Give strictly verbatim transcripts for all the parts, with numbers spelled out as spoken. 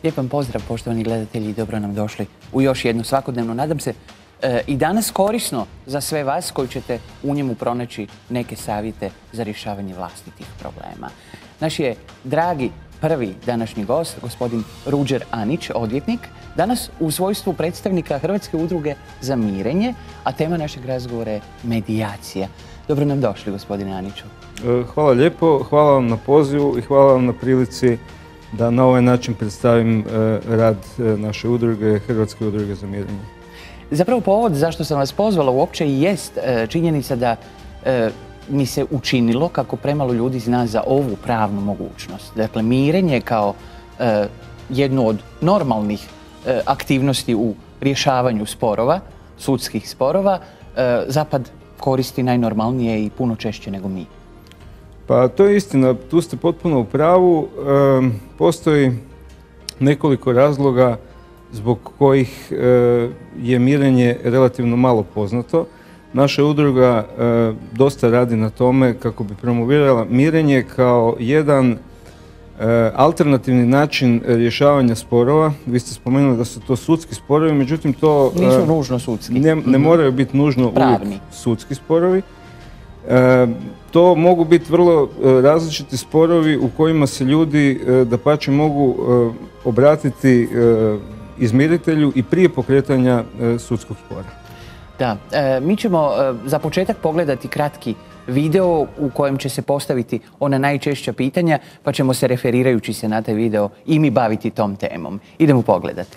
Lijep vam pozdrav, poštovani gledatelji, i dobro nam došli u još jednu svakodnevnu, nadam se, e, i danas korisno za sve vas koji ćete u njemu pronaći neke savjete za rješavanje vlastitih problema. Naš je dragi prvi današnji gost, gospodin Ruđer Anić, odvjetnik, danas u svojstvu predstavnika Hrvatske udruge za mirenje, a tema našeg razgovora je medijacija. Dobro nam došli, gospodine Aniću. Hvala lijepo, hvala vam na pozivu i hvala vam na prilici da na ovaj način predstavim rad naše udruge, Hrvatske udruge za mirenje. Zapravo povod zašto sam vas pozvala uopće i jest činjenica da mi se učinilo kako premalo ljudi zna za ovu pravnu mogućnost. Dakle, mirenje kao jednu od normalnih aktivnosti u rješavanju sporova, sudskih sporova, Zapad koristi najnormalnije i puno češće nego mi. Pa to je istina, tu ste potpuno u pravu. E, postoji nekoliko razloga zbog kojih e, je mirenje relativno malo poznato. Naša udruga e, dosta radi na tome kako bi promovirala mirenje kao jedan e, alternativni način rješavanja sporova. Vi ste spomenuli da su to sudski sporovi, međutim to nisu e, nužno sudski. Ne, ne mm-hmm. moraju biti nužno pravni. Uvijek sudski sporovi. E, to mogu biti vrlo e, različiti sporovi u kojima se ljudi e, dapače mogu e, obratiti e, izmiritelju i prije pokretanja e, sudskog spora. Da, e, mi ćemo e, za početak pogledati kratki video u kojem će se postaviti ona najčešća pitanja, pa ćemo se referirajući se na taj video i mi baviti tom temom. Idemo pogledati.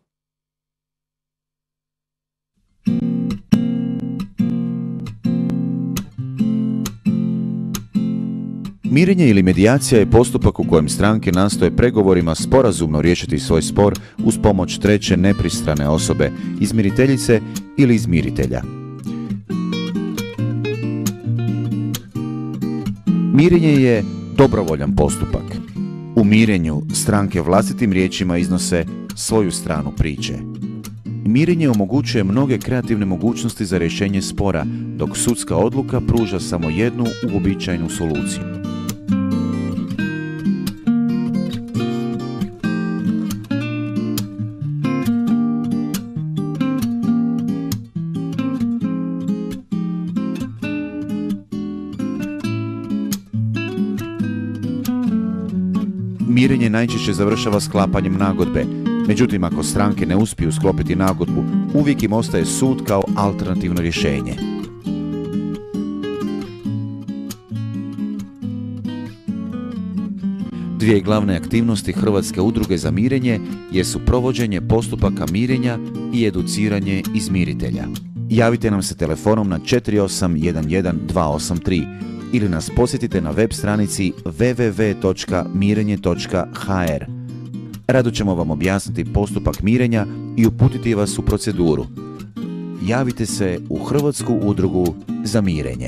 Mirenje ili medijacija je postupak u kojem stranke nastoje pregovorima sporazumno riješiti svoj spor uz pomoć treće nepristrane osobe, izmiriteljice ili izmiritelja. Mirenje je dobrovoljan postupak. U mirenju stranke vlastitim riječima iznose svoju stranu priče. Mirenje omogućuje mnoge kreativne mogućnosti za rješenje spora, dok sudska odluka pruža samo jednu uobičajenu soluciju. Mirenje najčešće završava sklapanjem nagodbe. Međutim, ako stranke ne uspiju sklopiti nagodbu, uvijek im ostaje sud kao alternativno rješenje. Dvije glavne aktivnosti Hrvatske udruge za mirenje jesu provođenje postupaka mirenja i educiranje izmiritelja. Javite nam se telefonom na četiri osam jedan jedan dva osam tri ili nas posjetite na web stranici w w w točka mirenje točka h r. Rado ćemo vam objasniti postupak mirenja i uputiti vas u proceduru. Javite se u Hrvatsku udrugu za mirenje.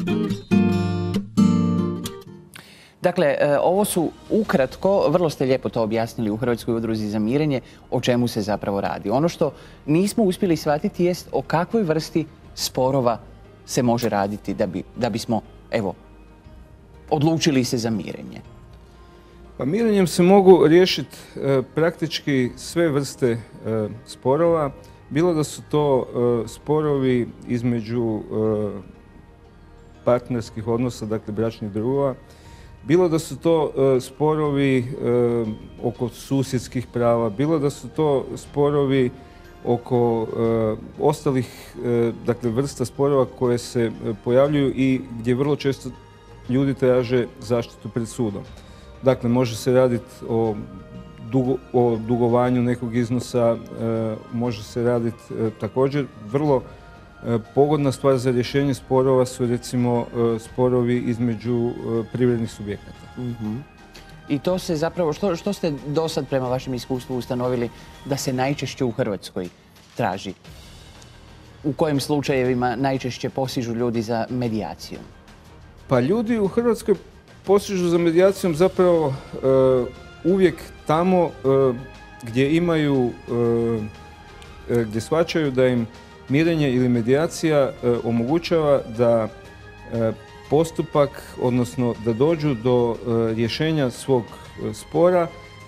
Dakle, ovo su ukratko, vrlo ste lijepo to objasnili u Hrvatskoj udruzi za mirenje, o čemu se zapravo radi. Ono što nismo uspjeli shvatiti jest o kakvoj vrsti sporova se može raditi da bi, da bismo, evo, odlučili se za mirenje. Pa mirenjem se mogu riješiti e, praktički sve vrste e, sporova, bilo da su to e, sporovi između e, partnerskih odnosa, dakle bračnih drugova, bilo da su to e, sporovi e, oko susjedskih prava, bilo da su to sporovi oko e, ostalih e, dakle, vrsta sporova koje se e, pojavljuju i gdje vrlo često ljudi traže zaštitu pred sudom. Dakle, može se raditi o, dugo, o dugovanju nekog iznosa, e, može se raditi e, također vrlo e, pogodna stvar za rješenje sporova su recimo e, sporovi između e, privrednih subjekata. Mm-hmm. I to se zapravo, što, što ste do sad prema vašem iskustvu ustanovili da se najčešće u Hrvatskoj traži? U kojim slučajevima najčešće posižu ljudi za medijacijom? Pa ljudi u Hrvatskoj postižu za medijacijom zapravo uh, uvijek tamo uh, gdje imaju, uh, gdje shvaćaju da im mirenje ili medijacija uh, omogućava da uh, postupak, odnosno da dođu do uh, rješenja svog uh, spora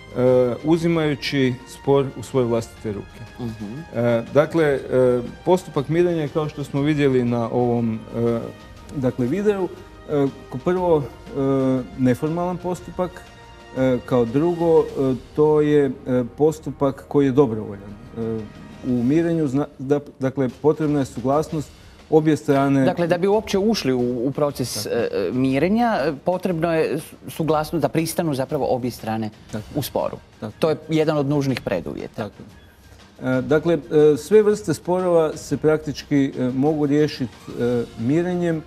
uzimajući spor u svoje vlastite ruke. Uh-huh. Dakle, postupak mirenja je, kao što smo vidjeli na ovom dakle, videu, kao prvo neformalan postupak, kao drugo to je postupak koji je dobrovoljan. U mirenju, dakle, potrebna je suglasnost obje strane. Dakle, da bi uopće ušli u, u proces Tako. mirenja, potrebno je suglasnost da pristanu zapravo obje strane Tako. u sporu. Tako. To je jedan od nužnih preduvjeta. Tako. Dakle, sve vrste sporova se praktički mogu riješiti mirenjem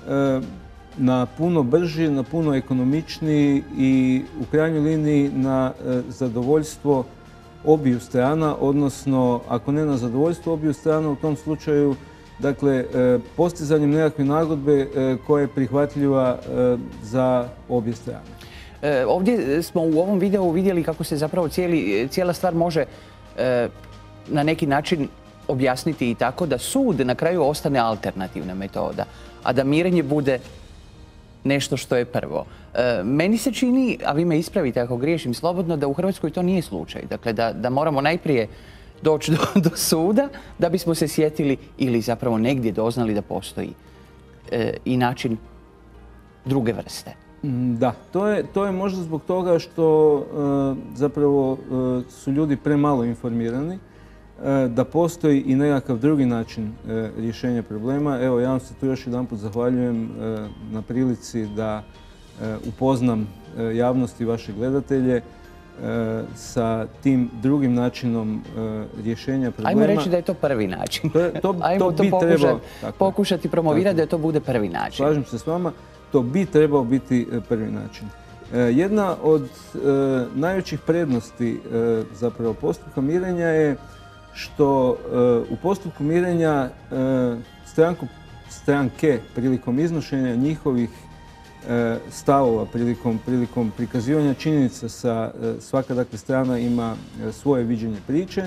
na puno brži, na puno ekonomičniji i u krajnjoj liniji na zadovoljstvo obiju strana, odnosno ako ne na zadovoljstvo obiju strana, u tom slučaju dakle, postizanjem nekakve nagodbe koja je prihvatljiva za obje strane. Ovdje smo u ovom videu vidjeli kako se zapravo cijeli, cijela stvar može na neki način objasniti i tako da sud na kraju ostane alternativna metoda, a da mirenje bude nešto što je prvo. Meni se čini, a vi me ispravite ako griješim slobodno, da u Hrvatskoj to nije slučaj. Dakle, da, da moramo najprije doći do, do suda da bismo se sjetili ili zapravo negdje doznali da postoji e, i način druge vrste. Da, to je, to je možda zbog toga što e, zapravo e, su ljudi premalo informirani, e, da postoji i nekakav drugi način e, rješenja problema. Evo, ja vam se tu još jedanput zahvaljujem e, na prilici da e, upoznam e, javnost i vaše gledatelje sa tim drugim načinom rješenja problema. Ajmo reći da je to prvi način. To, to, Ajmo to, to bi pokušati, trebao, pokušati promovirati da to bude prvi način. Slažem se s vama, to bi trebao biti prvi način. Jedna od najvećih prednosti zapravo postupka mirenja je što u postupku mirenja stranku, stranke prilikom iznošenja njihovih stavova prilikom, prilikom prikazivanja činjenica sa svaka dakle, strana ima svoje viđenje priče.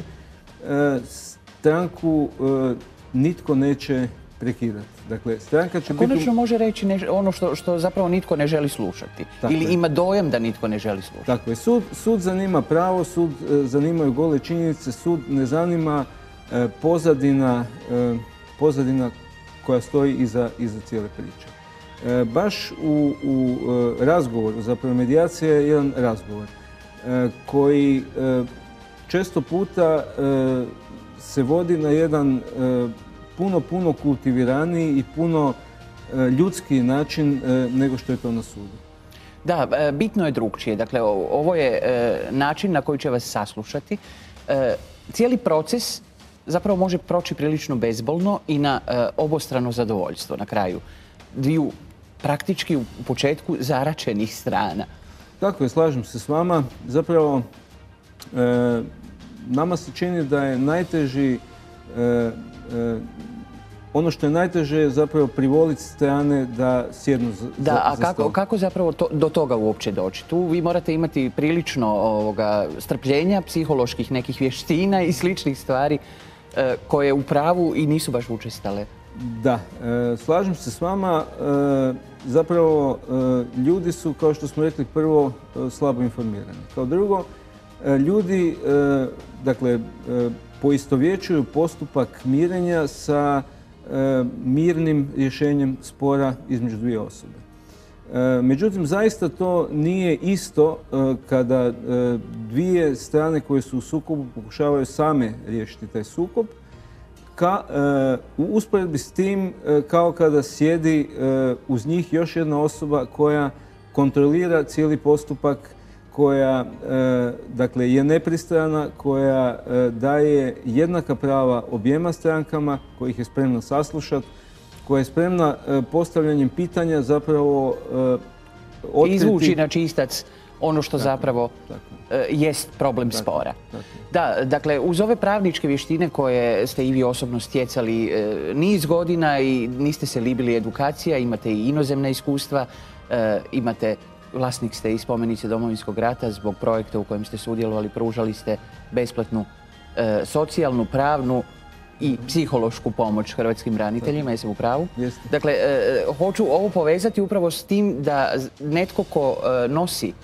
Stranku nitko neće prekidati. Dakle, stranka će konačno biti... može reći ne, ono što, što zapravo nitko ne želi slušati. Tako ili je. Ima dojam da nitko ne želi slušati. Tako je. Sud, sud zanima pravo, sud zanimaju gole činjenice, sud ne zanima pozadina, pozadina koja stoji iza, iza cijele priče. Baš u, u razgovoru, zapravo medijacija je jedan razgovor koji često puta se vodi na jedan puno, puno kultiviraniji i puno ljudski način nego što je to na sudu. Da, bitno je drugčije. Dakle, ovo je način na koji će vas saslušati. Cijeli proces zapravo može proći prilično bezbolno i na obostrano zadovoljstvo na kraju dviju praktički u početku zaračenih strana. Tako je, slažem se s vama. Zapravo, e, nama se čini da je najteži, e, e, ono što je najteže je zapravo privoliti strane da sjednu za, da, za, a za kako, kako zapravo to, do toga uopće doći? Tu vi morate imati prilično ovoga, strpljenja, psiholoških nekih vještina i sličnih stvari e, koje u pravu i nisu baš učestale. Da, e, slažem se s vama. E, zapravo, e, ljudi su, kao što smo rekli, prvo e, slabo informirani. Kao drugo, e, ljudi e, dakle, e, poistovjećuju postupak mirenja sa e, mirnim rješenjem spora između dvije osobe. E, međutim, zaista to nije isto e, kada e, dvije strane koje su u sukobu pokušavaju same riješiti taj sukob, Ka, uh, u usporedbi s tim uh, kao kada sjedi uh, uz njih još jedna osoba koja kontrolira cijeli postupak, koja uh, dakle, je nepristrana, koja uh, daje jednaka prava objema strankama, koja ih je spremna saslušati, koja je spremna uh, postavljanjem pitanja zapravo uh, otkriti... izvući na čistac ono što tako, zapravo tako. jest problem tako, spora. Tako. Da, dakle, uz ove pravničke vještine koje ste i vi osobno stjecali e, niz godina i niste se libili edukacija, imate i inozemna iskustva, e, imate, vlasnik ste i spomenice Domovinskog rata zbog projekta u kojem ste sudjelovali, pružali ste besplatnu e, socijalnu, pravnu i psihološku pomoć hrvatskim braniteljima, jesam u pravu? Jeste. Dakle, e, hoću ovo povezati upravo s tim da netko ko e, nosi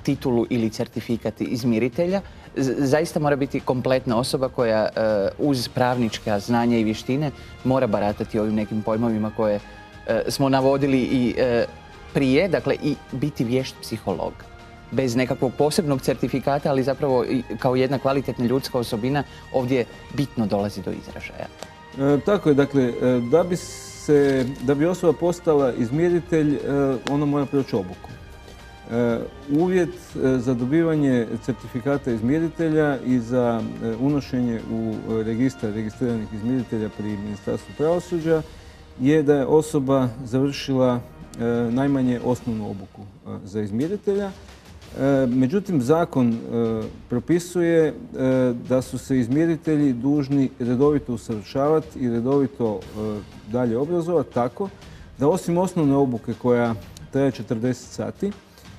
titulu ili certifikat izmiritelja. Zaista mora biti kompletna osoba koja uz pravnička znanja i vještine mora baratati ovim nekim pojmovima koje smo navodili i prije, dakle i biti vješt psiholog. Bez nekakvog posebnog certifikata, ali zapravo kao jedna kvalitetna ljudska osobina ovdje bitno dolazi do izražaja. E, tako je, dakle, da bi, se, da bi osoba postala izmiritelj, ona mora proći obuku. E, uvjet za dobivanje certifikata izmiritelja i za unošenje u registar registriranih izmiritelja pri Ministarstvu pravosuđa je da je osoba završila e, najmanje osnovnu obuku e, za izmiritelja. Međutim, zakon propisuje da su se izmiritelji dužni redovito usavršavati i redovito dalje obrazovati tako da osim osnovne obuke koja traje četrdeset sati,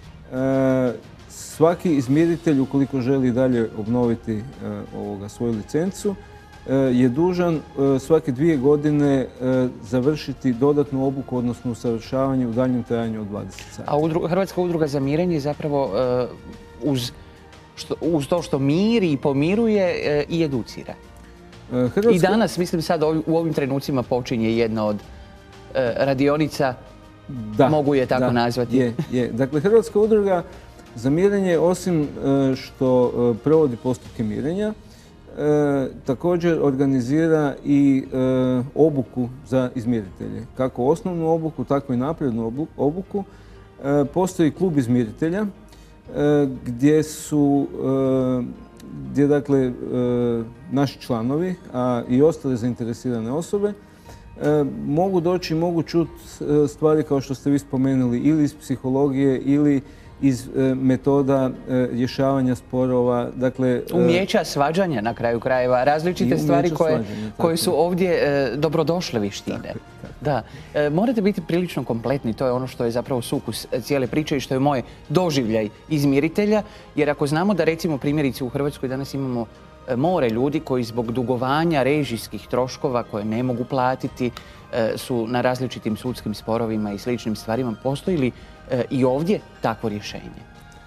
svaki izmiritelj, ukoliko želi dalje obnoviti ovoga, svoju licencu, je dužan svake dvije godine završiti dodatnu obuku, odnosno usavršavanje u daljnjem trajanju od dvadeset sati. A udru, Hrvatska udruga za mirenje zapravo uz, što, uz to što miri i pomiruje i educira. Hrvatska... I danas, mislim sad u ovim trenucima počinje jedna od radionica, da, mogu je tako da, nazvati. Je, je. Dakle, Hrvatska udruga za mirenje, osim što provodi postupke mirenja, E, također organizira i e, obuku za izmiritelje. Kako osnovnu obuku, tako i naprednu obuku. E, postoji klub izmiritelja e, gdje su e, gdje, dakle, e, naši članovi, a i ostale zainteresirane osobe e, mogu doći, mogu čuti stvari kao što ste vi spomenuli ili iz psihologije ili iz e, metoda e, rješavanja sporova. Dakle, umijeća svađanja na kraju krajeva, različite stvari koje, koje su ovdje e, dobrodošle vještine. Tako, tako. Da. E, morate biti prilično kompletni, to je ono što je zapravo sukus cijele priče i što je moj doživljaj izmiritelja, jer ako znamo da recimo primjerice u Hrvatskoj danas imamo more ljudi koji zbog dugovanja režijskih troškova koje ne mogu platiti su na različitim sudskim sporovima i sličnim stvarima, postoji li i ovdje takvo rješenje?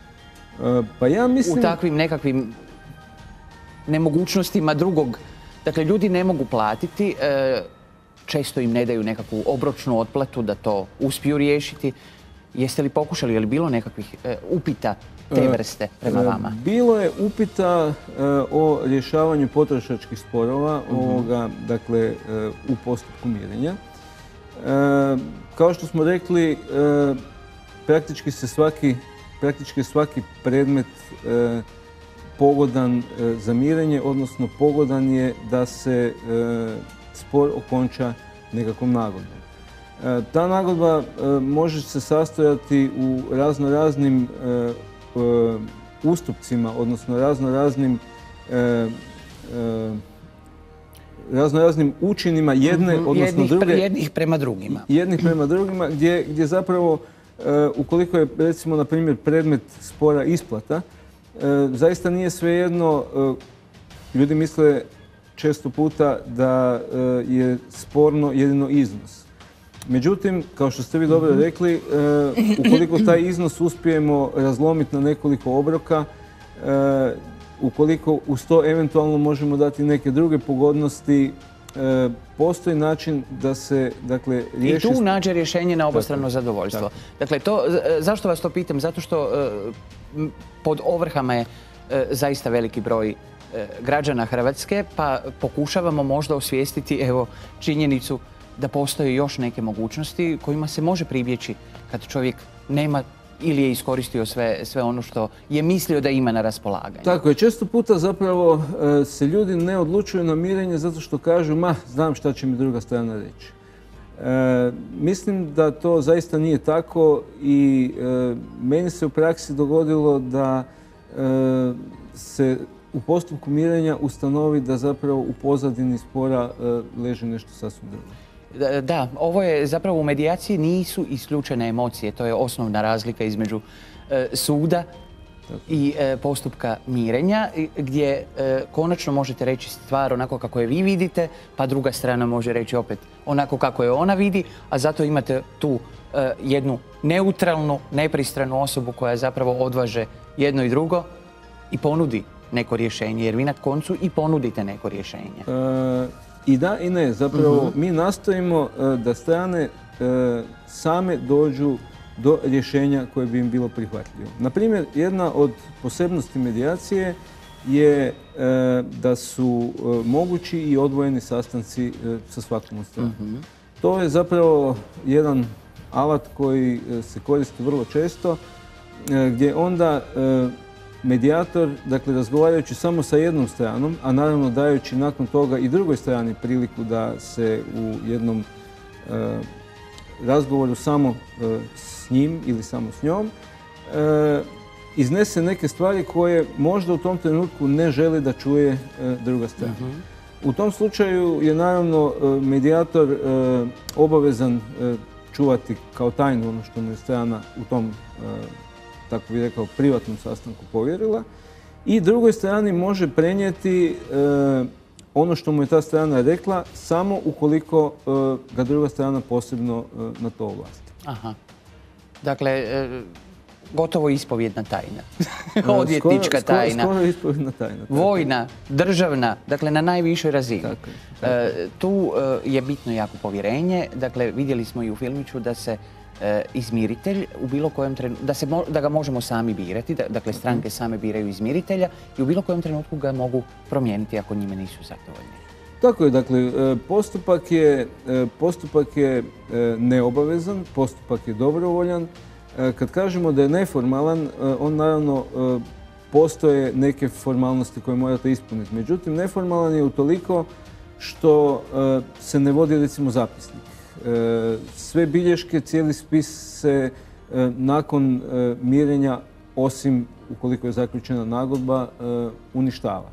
Pa ja mislim... U takvim nekakvim nemogućnostima drugog. Dakle, ljudi ne mogu platiti, često im ne daju nekakvu obročnu otplatu da to uspiju riješiti. Jeste li pokušali, je li bilo nekakvih upita te vrste prema vama? Bilo je upita o rješavanju potrošačkih sporova, uh-huh. ovoga, dakle, u postupku mirenja. Kao što smo rekli, praktički se svaki, praktički svaki predmet pogodan za mirenje, odnosno pogodan je da se spor okonča nekakvom nagodbom. Ta nagodba može se sastojati u raznoraznim ustupcima, odnosno raznoraznim raznoraznim učinima jedne, odnosno jednih, druge. Jednih prema drugima. Jednih prema drugima, gdje, gdje zapravo, ukoliko je, recimo, na primjer, predmet spora isplata, zaista nije svejedno, ljudi misle često puta da je sporno jedino iznos. Međutim, kao što ste vi dobro rekli, ukoliko taj iznos uspijemo razlomiti na nekoliko obroka, ukoliko uz to eventualno možemo dati neke druge pogodnosti, postoji način da se, dakle, riješi... I tu nađe rješenje na obostrano zadovoljstvo. Dakle, to, zašto vas to pitam? Zato što pod ovrhama je zaista veliki broj građana Hrvatske, pa pokušavamo možda osvijestiti, evo, činjenicu da postoje još neke mogućnosti kojima se može pribjeći kad čovjek nema ili je iskoristio sve, sve ono što je mislio da ima na raspolaganju. Tako je. Često puta zapravo se ljudi ne odlučuju na mirenje zato što kažu, ma, znam šta će mi druga strana reći. E, mislim da to zaista nije tako i e, meni se u praksi dogodilo da e, se u postupku mirenja ustanovi da zapravo u pozadini spora e, leži nešto sasvim drugo. Da, ovo je zapravo u medijaciji nisu isključene emocije. To je osnovna razlika između e, suda i e, postupka mirenja, gdje e, konačno možete reći stvar onako kako je vi vidite, pa druga strana može reći opet onako kako je ona vidi, a zato imate tu e, jednu neutralnu, nepristranu osobu koja zapravo odvaže jedno i drugo i ponudi neko rješenje, jer vi na koncu i ponudite neko rješenje. E, I da i ne. Zapravo uh-huh. mi nastojimo e, da strane e, same dođu do rješenja koje bi im bilo prihvatljivo. Naprimjer, jedna od posebnosti medijacije je e, da su e, mogući i odvojeni sastanci e, sa svakom od strana. Uh-huh. To je zapravo jedan alat koji e, se koristi vrlo često, e, gdje onda e, medijator, dakle razgovarajući samo sa jednom stranom, a naravno dajući nakon toga i drugoj strani priliku da se u jednom e, razgovoru samo e, s njim ili samo s njom, e, iznese neke stvari koje možda u tom trenutku ne želi da čuje e, druga strana. Uh-huh. U tom slučaju je naravno e, medijator e, obavezan e, čuvati kao tajnu ono što mu je strana u tom, e, tako bih rekao, privatnom sastanku povjerila, i drugoj strani može prenijeti e, ono što mu je ta strana rekla samo ukoliko e, ga druga strana posebno e, na to ovlasti. Aha. Dakle, e, gotovo ispovjedna tajna. Odvjetnička skoro, tajna. Skoro, skoro ispovjedna tajna. Vojna, državna, dakle na najvišoj razini. Tako je, tako je. E, tu e, je bitno jako povjerenje. Dakle, vidjeli smo i u filmiću da se e, izmiritelj u bilo kojem trenutku, da, se mo, da ga možemo sami birati, da, dakle stranke same biraju izmiritelja i u bilo kojem trenutku ga mogu promijeniti ako njime nisu zadovoljni. Tako je, dakle, postupak je, postupak je neobavezan, postupak je dobrovoljan. Kad kažemo da je neformalan, on naravno postoje neke formalnosti koje morate ispuniti. Međutim, neformalan je utoliko što se ne vodi recimo zapisnik. Sve bilješke, cijeli spis se nakon mirenja, osim ukoliko je zaključena nagodba, uništava.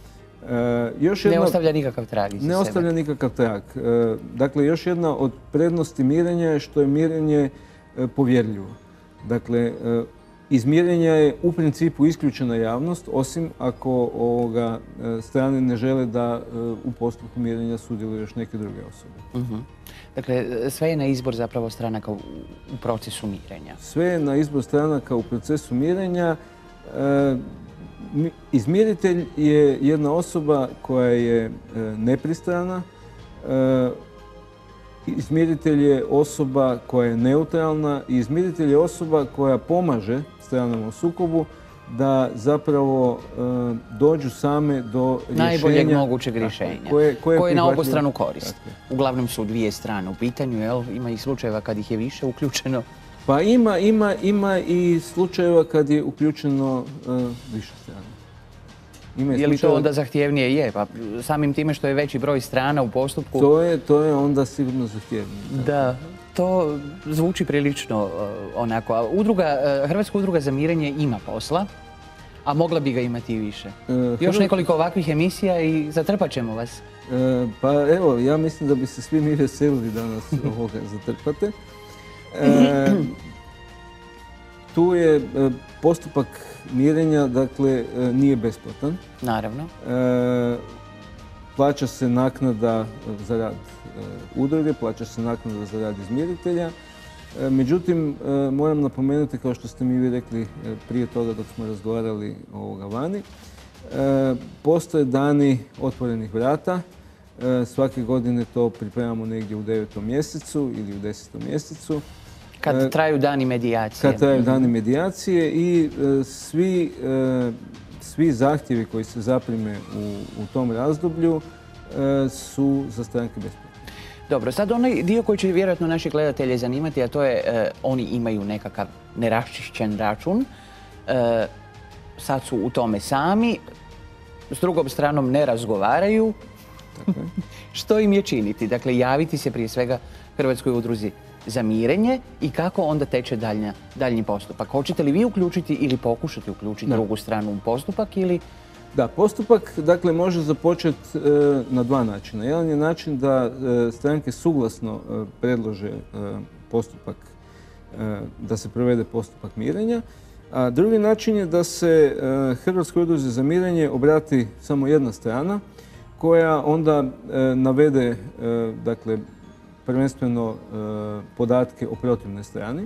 Još jedna, ne ostavlja nikakav trag iza Ne sebe. ostavlja nikakav trag. Dakle, još jedna od prednosti mirenja je što je mirenje povjerljivo. Dakle, iz mirenja je u principu isključena javnost, osim ako ovoga, strane ne žele da u postupku mirenja sudjeluju još neke druge osobe. Uh-huh. Dakle, sve je na izbor zapravo stranaka u, u procesu mirenja. Sve je na izbor stranaka u procesu mirenja. E, izmiritelj je jedna osoba koja je e, nepristrana. E, Izmiritelj je osoba koja je neutralna i izmiritelj je osoba koja pomaže stranama u sukobu da zapravo e, dođu same do rješenja. Najboljeg mogućeg rješenja, koje, koje, koje je na obostranu korist. Uglavnom su dvije strane u pitanju, jel? Ima i slučajeva kad ih je više uključeno. Pa ima, ima, ima i slučajeva kad je uključeno e, više strana. Ima je li to onda zahtjevnije? Je, pa samim time što je veći broj strana u postupku. To je, to je onda sigurno zahtjevnije. Da, to zvuči prilično uh, onako. A udruga, uh, Hrvatska udruga za mirenje ima posla, a mogla bi ga imati i više. Uh, Još Hrv... nekoliko ovakvih emisija i zatrpat ćemo vas. Uh, pa evo, ja mislim da bi se svi mi veselili da nas ovoga zatrpate. Uh, tu je uh, postupak mirenja, dakle, nije besplatan. Naravno. E, plaća se naknada za rad e, udruge, plaća se naknada za rad izmiritelja. E, međutim, e, moram napomenuti, kao što ste mi vi rekli e, prije toga dok smo razgovarali ovoga vani, e, postoje dani otvorenih vrata. E, svake godine to pripremamo negdje u devetom mjesecu ili u desetom mjesecu. Kad traju dani medijacije. Kad traju dani medijacije i e, svi, e, svi zahtjevi koji se zaprime u, u tom razdoblju e, su za stranke besplatni. Dobro, sad onaj dio koji će vjerojatno naši gledatelje zanimati, a to je e, oni imaju nekakav neraščišćen račun. E, sad su u tome sami, s drugom stranom ne razgovaraju. Tako je. Što im je činiti? Dakle, javiti se prije svega Hrvatskoj udruzi za mirenje i kako onda teče daljnja, daljnji postupak? Hoćete li vi uključiti ili pokušati uključiti ne. drugu stranu u postupak ili... Da, postupak dakle, može započeti e, na dva načina. Jedan je način da e, stranke suglasno e, predlože e, postupak, e, da se provede postupak mirenja, A drugi način je da se Hrvatskoj udruzi za mirenje obrati samo jedna strana koja onda navede, dakle, prvenstveno podatke o protivnoj strani,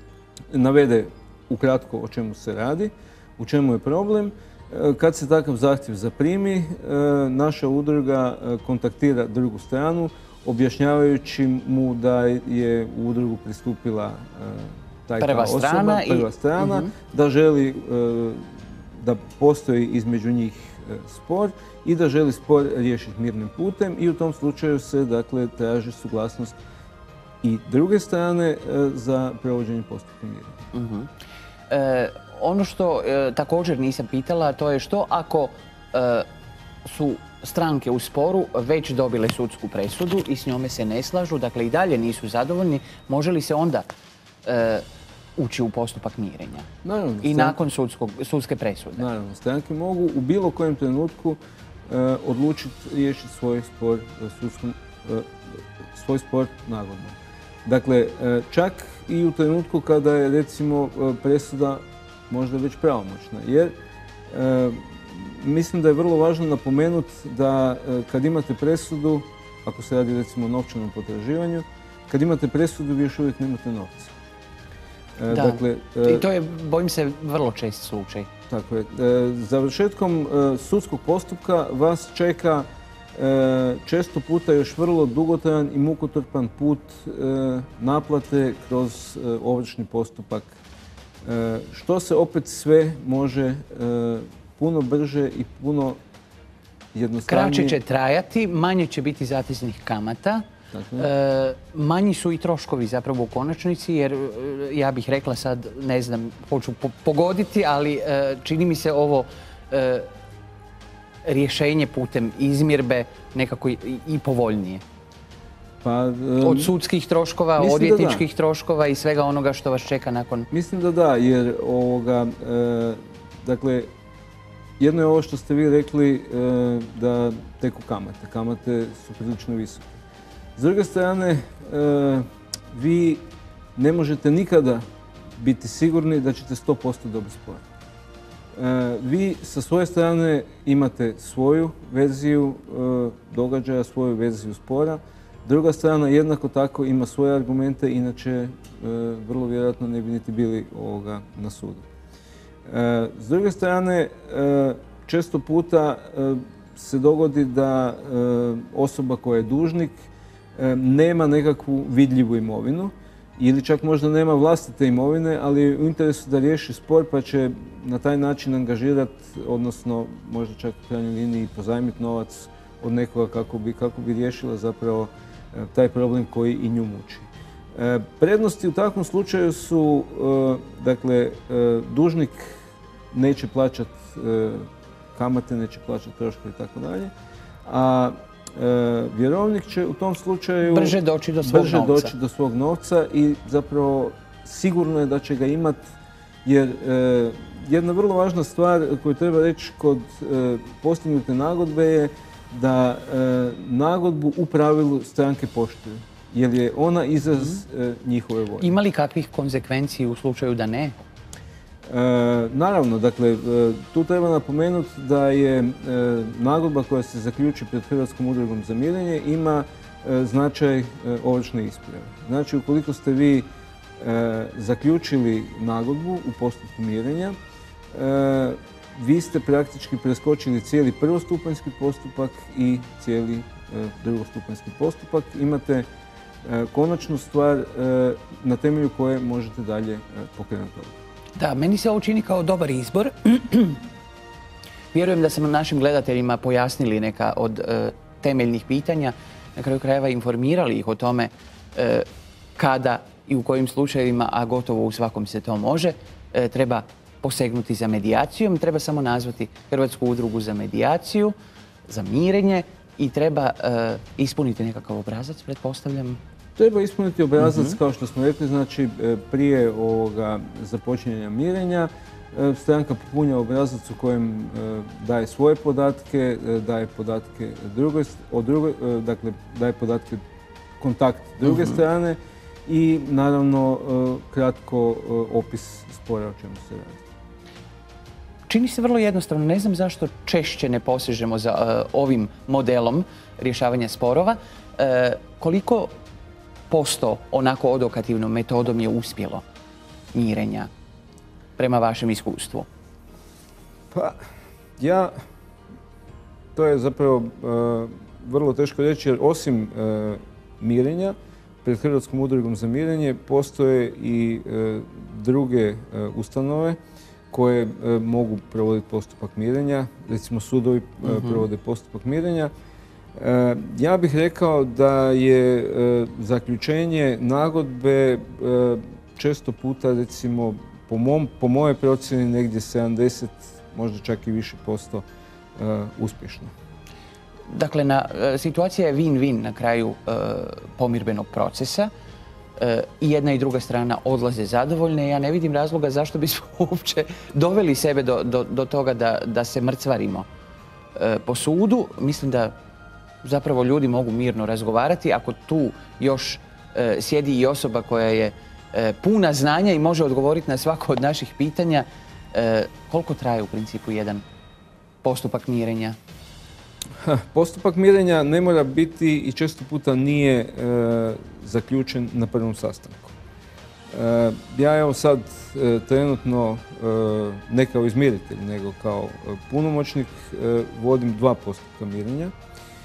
navede ukratko o čemu se radi, u čemu je problem. Kad se takav zahtjev zaprimi, naša udruga kontaktira drugu stranu, objašnjavajući mu da je u udrugu pristupila taj ta osoba, prva strana, da želi da postoji između njih spor i da želi spor riješiti mirnim putem i u tom slučaju se, dakle, traži suglasnost i druge strane za provođenje postupka mirenja. E, ono što e, također nisam pitala, to je što ako e, su stranke u sporu već dobile sudsku presudu i s njome se ne slažu, dakle i dalje nisu zadovoljni, može li se onda e, ući u postupak mirenja? Naravno, I nakon sudskog, sudske presude? Naravno, stranke mogu u bilo kojem trenutku e, odlučiti riješiti svoj spor, sudskom, e, svoj spor nagodbom. Dakle, e, čak i u trenutku kada je, recimo, presuda možda već pravomoćna. Jer e, mislim da je vrlo važno napomenuti da e, kad imate presudu, ako se radi, recimo, o novčanom potraživanju, kad imate presudu vi još uvijek nemate novca. E, da, dakle, e, i to je, bojim se, vrlo čest slučaj. Tako je. E, završetkom e, sudskog postupka vas čeka e, često puta još vrlo dugotrajan i mukotrpan put e, naplate kroz e, ovršni postupak, e, što se opet sve može e, puno brže i puno jednostavnije. Kraće će trajati, manje će biti zateznih kamata. E, manji su i troškovi zapravo u konačnici, jer e, ja bih rekla sad, ne znam, hoću po pogoditi, ali e, čini mi se ovo e, rješenje putem izmirbe nekako i, i povoljnije. Pa, e, od sudskih troškova, odvjetničkih troškova i svega onoga što vas čeka nakon... Mislim da da, jer ovoga, e, dakle, jedno je ovo što ste vi rekli e, da teku kamate. Kamate su prilično visoke. S druge strane, e, vi ne možete nikada biti sigurni da ćete sto posto dobiti spor. E, vi sa svoje strane imate svoju verziju e, događaja, svoju verziju spora. Druga strana jednako tako ima svoje argumente, inače e, vrlo vjerojatno ne bi niti bili ovoga na sudu. E, s druge strane, e, često puta e, se dogodi da e, osoba koja je dužnik nema nekakvu vidljivu imovinu ili čak možda nema vlastite imovine, ali je u interesu da riješi spor pa će na taj način angažirati, odnosno možda čak u krajnjoj liniji pozajmiti novac od nekoga kako bi, kako bi riješila zapravo taj problem koji i nju muči. Prednosti u takvom slučaju su, dakle, dužnik neće plaćati kamate, neće plaćati troškove i tako dalje, a E, vjerovnik će u tom slučaju brže doći do svog brže novca. doći do svog novca i zapravo sigurno je da će ga imati, jer e, jedna vrlo važna stvar koju treba reći kod e, postignute nagodbe je da e, nagodbu u pravilu stranke poštuju, jer je ona izraz mm-hmm. e, njihove volje. Ima li kakvih konsekvenci u slučaju da ne? E, naravno, dakle, tu treba napomenuti da je e, nagodba koja se zaključi pred Hrvatskom udrugom za mirenje ima e, značaj e, ovršne isprave. Znači, ukoliko ste vi e, zaključili nagodbu u postupku mirenja, e, vi ste praktički preskočili cijeli prvostupanjski postupak i cijeli e, drugostupanjski postupak. Imate e, konačnu stvar e, na temelju koje možete dalje e, pokrenuti ovo. Da, meni se ovo čini kao dobar izbor. Vjerujem da smo našim gledateljima pojasnili neka od e, temeljnih pitanja, na kraju krajeva informirali ih o tome e, kada i u kojim slučajevima, a gotovo u svakom se to može, e, treba posegnuti za medijacijom, treba samo nazvati Hrvatsku udrugu za medijaciju, za mirenje i treba e, ispuniti nekakav obrazac, pretpostavljam. Treba ispuniti obrazac, mm-hmm. kao što smo rekli, znači prije ovoga započinjanja mirenja stranka popunja obrazac u kojem daje svoje podatke, daje podatke drugoj, o drugoj, dakle daje podatke kontakt druge mm-hmm. strane i naravno kratko opis spora o čemu se radi. čini se vrlo jednostavno. Ne znam zašto češće ne posežemo za uh, ovim modelom rješavanja sporova. Uh, koliko posto onako odokativnom metodom je uspjelo mirenja prema vašem iskustvu? Pa, ja, to je zapravo uh, vrlo teško reći, jer osim uh, mirenja, pred Hrvatskom udrugom za mirenje postoje i uh, druge uh, ustanove koje uh, mogu provoditi postupak mirenja. Recimo, sudovi uh, mm-hmm. provode postupak mirenja. Uh, ja bih rekao da je uh, zaključenje nagodbe uh, često puta, recimo, po, mom, po moje procjeni negdje sedamdeset, možda čak i više posto uh, uspješno. Dakle, na, situacija je win-win na kraju uh, pomirbenog procesa. Uh, I jedna i druga strana odlaze zadovoljne. Ja ne vidim razloga zašto bismo uopće doveli sebe do, do, do toga da, da se mrcvarimo uh, po sudu. Mislim da zapravo ljudi mogu mirno razgovarati. Ako tu još uh, sjedi i osoba koja je uh, puna znanja i može odgovoriti na svako od naših pitanja, uh, koliko traje u principu jedan postupak mirenja? Postupak mirenja ne mora biti i često puta nije e, zaključen na prvom sastanku. E, ja evo sad e, trenutno e, ne kao izmiritelj, nego kao punomoćnik e, vodim dva postupka mirenja e,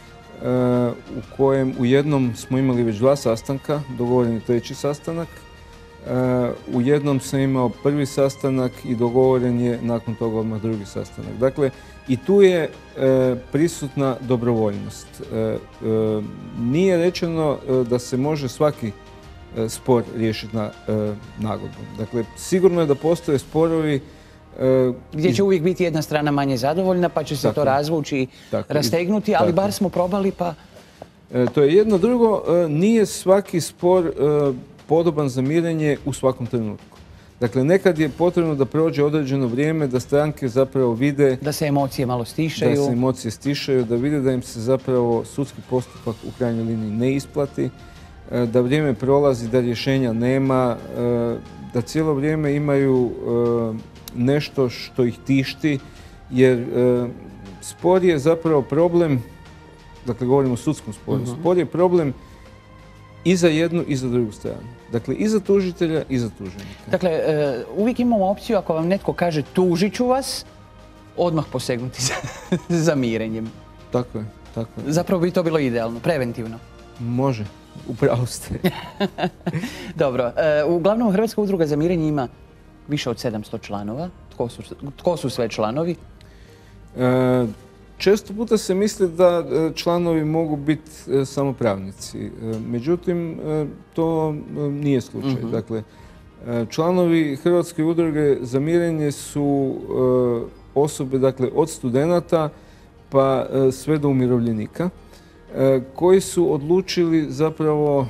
u kojem u jednom smo imali već dva sastanka, dogovoren je treći sastanak. E, u jednom sam imao prvi sastanak i dogovoren je nakon toga odmah drugi sastanak. Dakle, i tu je e, prisutna dobrovoljnost. E, e, nije rečeno e, da se može svaki e, spor riješiti na e, nagodbom. Dakle, sigurno je da postoje sporovi e, gdje će uvijek biti jedna strana manje zadovoljna, pa će se tako to razvući i rastegnuti, ali tako. Bar smo probali, pa... E, to je jedno. Drugo, e, nije svaki spor e, podoban za mirenje u svakom trenutku. Dakle, nekad je potrebno da prođe određeno vrijeme, da stranke zapravo vide... Da se emocije malo stišaju. Da se emocije stišaju, da vide da im se zapravo sudski postupak u krajnjoj liniji ne isplati, da vrijeme prolazi, da rješenja nema, da cijelo vrijeme imaju nešto što ih tišti, jer spor je zapravo problem, dakle govorimo o sudskom sporu, uh-huh. spor je problem i za jednu i za drugu stranu. Dakle, i za tužitelja i za tuženika. Dakle, uvijek imamo opciju, ako vam netko kaže tužit ću vas, odmah posegnuti za, za mirenjem. Tako je, tako je. Zapravo bi to bilo idealno, preventivno. Može, upravo ste. Dobro, uglavnom Hrvatska udruga za mirenje ima više od sedamsto članova. Tko su, tko su sve članovi? E, Često puta se misli da članovi mogu biti samo pravnici. Međutim, to nije slučaj. Uh-huh. Dakle, članovi Hrvatske udruge za mirenje su osobe, dakle, od studenata pa sve do umirovljenika, koji su odlučili zapravo,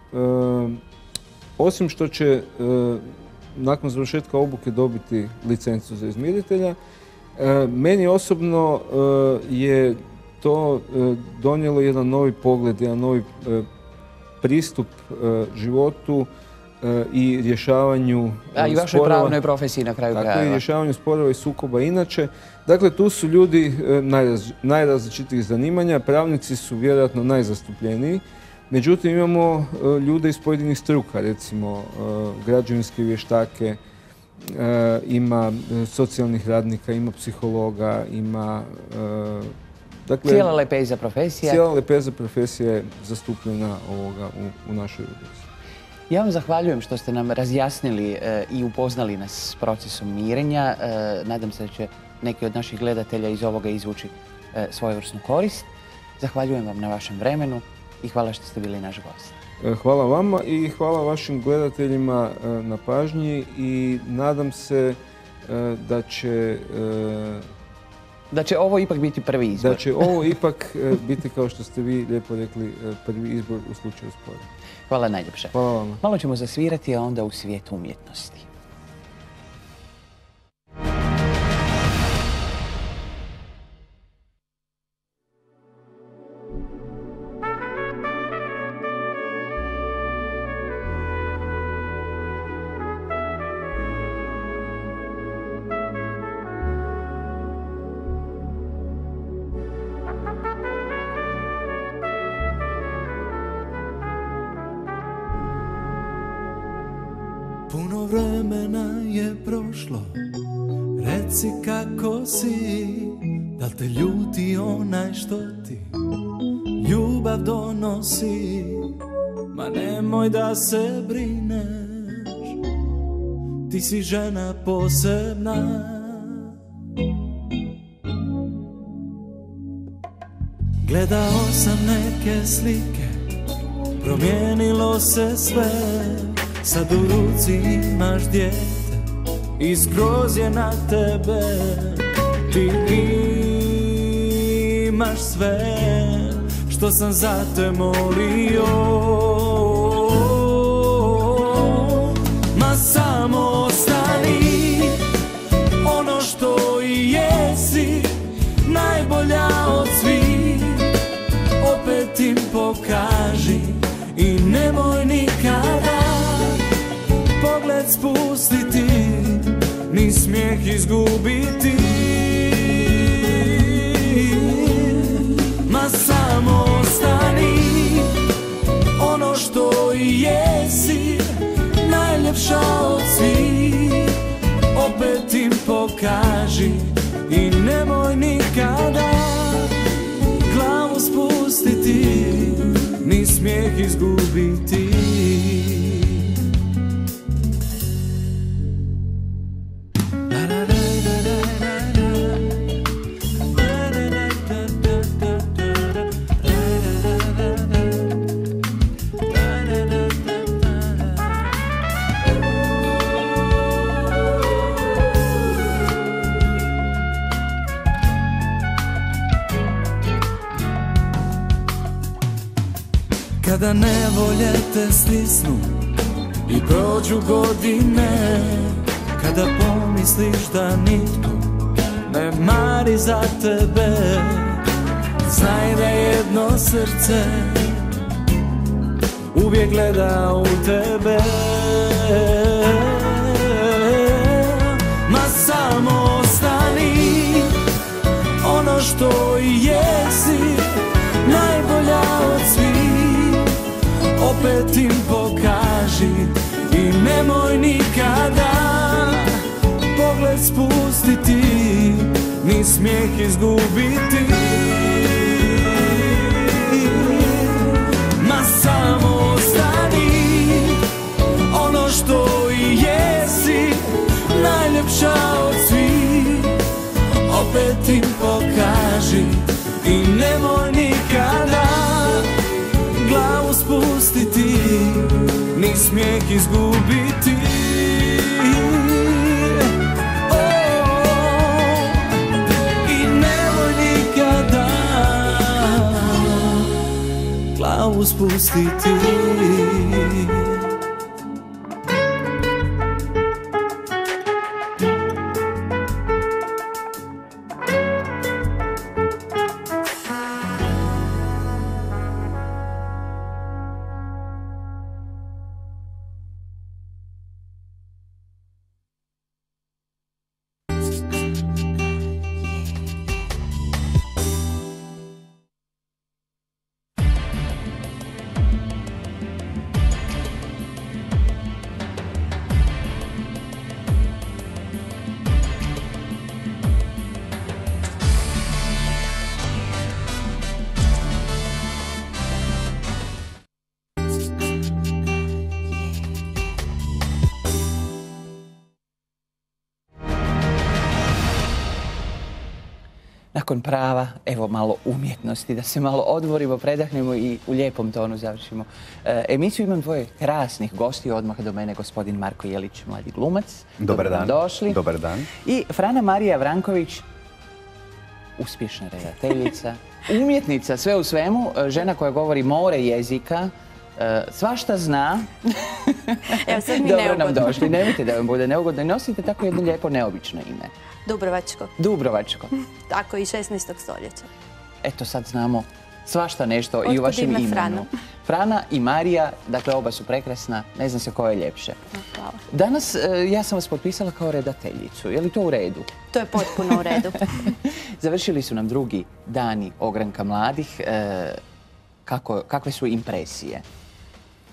osim što će nakon završetka obuke dobiti licencu za izmiritelja, meni osobno je to donijelo jedan novi pogled, jedan novi pristup životu i rješavanju sporova. A i vašoj pravnoj profesiji na kraju krajeva. Tako i rješavanju sporova i sukoba inače. Dakle, tu su ljudi najrazličitijih zanimanja, pravnici su vjerojatno najzastupljeniji. Međutim, imamo ljude iz pojedinih struka, recimo građevinske vještake, E, ima socijalnih radnika, ima psihologa, ima... E, dakle, cijela lepeza profesija. Cijela lepeza profesija je zastupljena ovoga u, u našoj udruzi. Ja vam zahvaljujem što ste nam razjasnili e, i upoznali nas s procesom mirenja. E, nadam se da će neki od naših gledatelja iz ovoga izvući e, svojevrsnu korist. Zahvaljujem vam na vašem vremenu i hvala što ste bili naš gost. Hvala vama i hvala vašim gledateljima na pažnji i nadam se da će... Da će ovo ipak biti prvi izbor. Da će ovo ipak biti, kao što ste vi lijepo rekli, prvi izbor u slučaju spora. Hvala najljepše. Hvala vama. Malo ćemo zasvirati, a onda u svijetu umjetnosti. Puno vremena je prošlo, reci kako si, da te ljuti onaj što ti ljubav donosi. Ma nemoj da se brineš, ti si žena posebna. Gledao sam neke slike, promijenilo se sve. Sad u ruci imaš dijete i skroz je na tebe. Ti imaš sve što sam za te molio. Ma samo ostani ono što i jesi, najbolja od svih. Opet im pokaži i nemoj nikada pogled spustiti, ni smijeh izgubiti. Ma samo ostani ono što i jesi, najljepša od svih. Opet im pokaži i nemoj nikada glavu spustiti, ni smijeh izgubiti. Kada nevolje te stisnu i prođu godine, kada pomisliš da nitko ne mari za tebe, znaj da jedno srce uvijek gleda u tebe. Ma samo ostani ono što i jesi, najbolja od svih. Opet im pokaži i nemoj nikada pogled spustiti, ni smijeh izgubiti. Ma samo ostani ono što i jesi, najljepša od svih. Opet im pokaži i nemoj nikada glavu spustiti, ni smijeh izgubiti. Oh, i nemoj nikada glavu spustiti. Nakon prava, evo malo umjetnosti, da se malo odmorimo, predahnemo i u lijepom tonu završimo. E, emisiju imam dvoje krasnih gosti, odmah do mene gospodin Marko Jelić, mladi glumac. Dobar dan. Došli. Dobar dan. I Frana Marija Vranković, uspješna redateljica, umjetnica, sve u svemu, žena koja govori more jezika, e, svašta zna. Evo sad mi Dobro neugodno. nam došli, nemojte da vam bude neugodno i nosite tako jedno lijepo neobično ime. Dubrovačko. Dubrovačko. Tako i šesnaestog stoljeća. Eto sad znamo svašta nešto i Otkud u vašem ime imenu. Frana? Frana i Marija, dakle oba su prekrasna, ne znam se koja je ljepše. Hvala. Danas e, ja sam vas potpisala kao redateljicu, je li to u redu? To je potpuno u redu. Završili su nam drugi dani ogranka mladih. E, kako, kakve su impresije?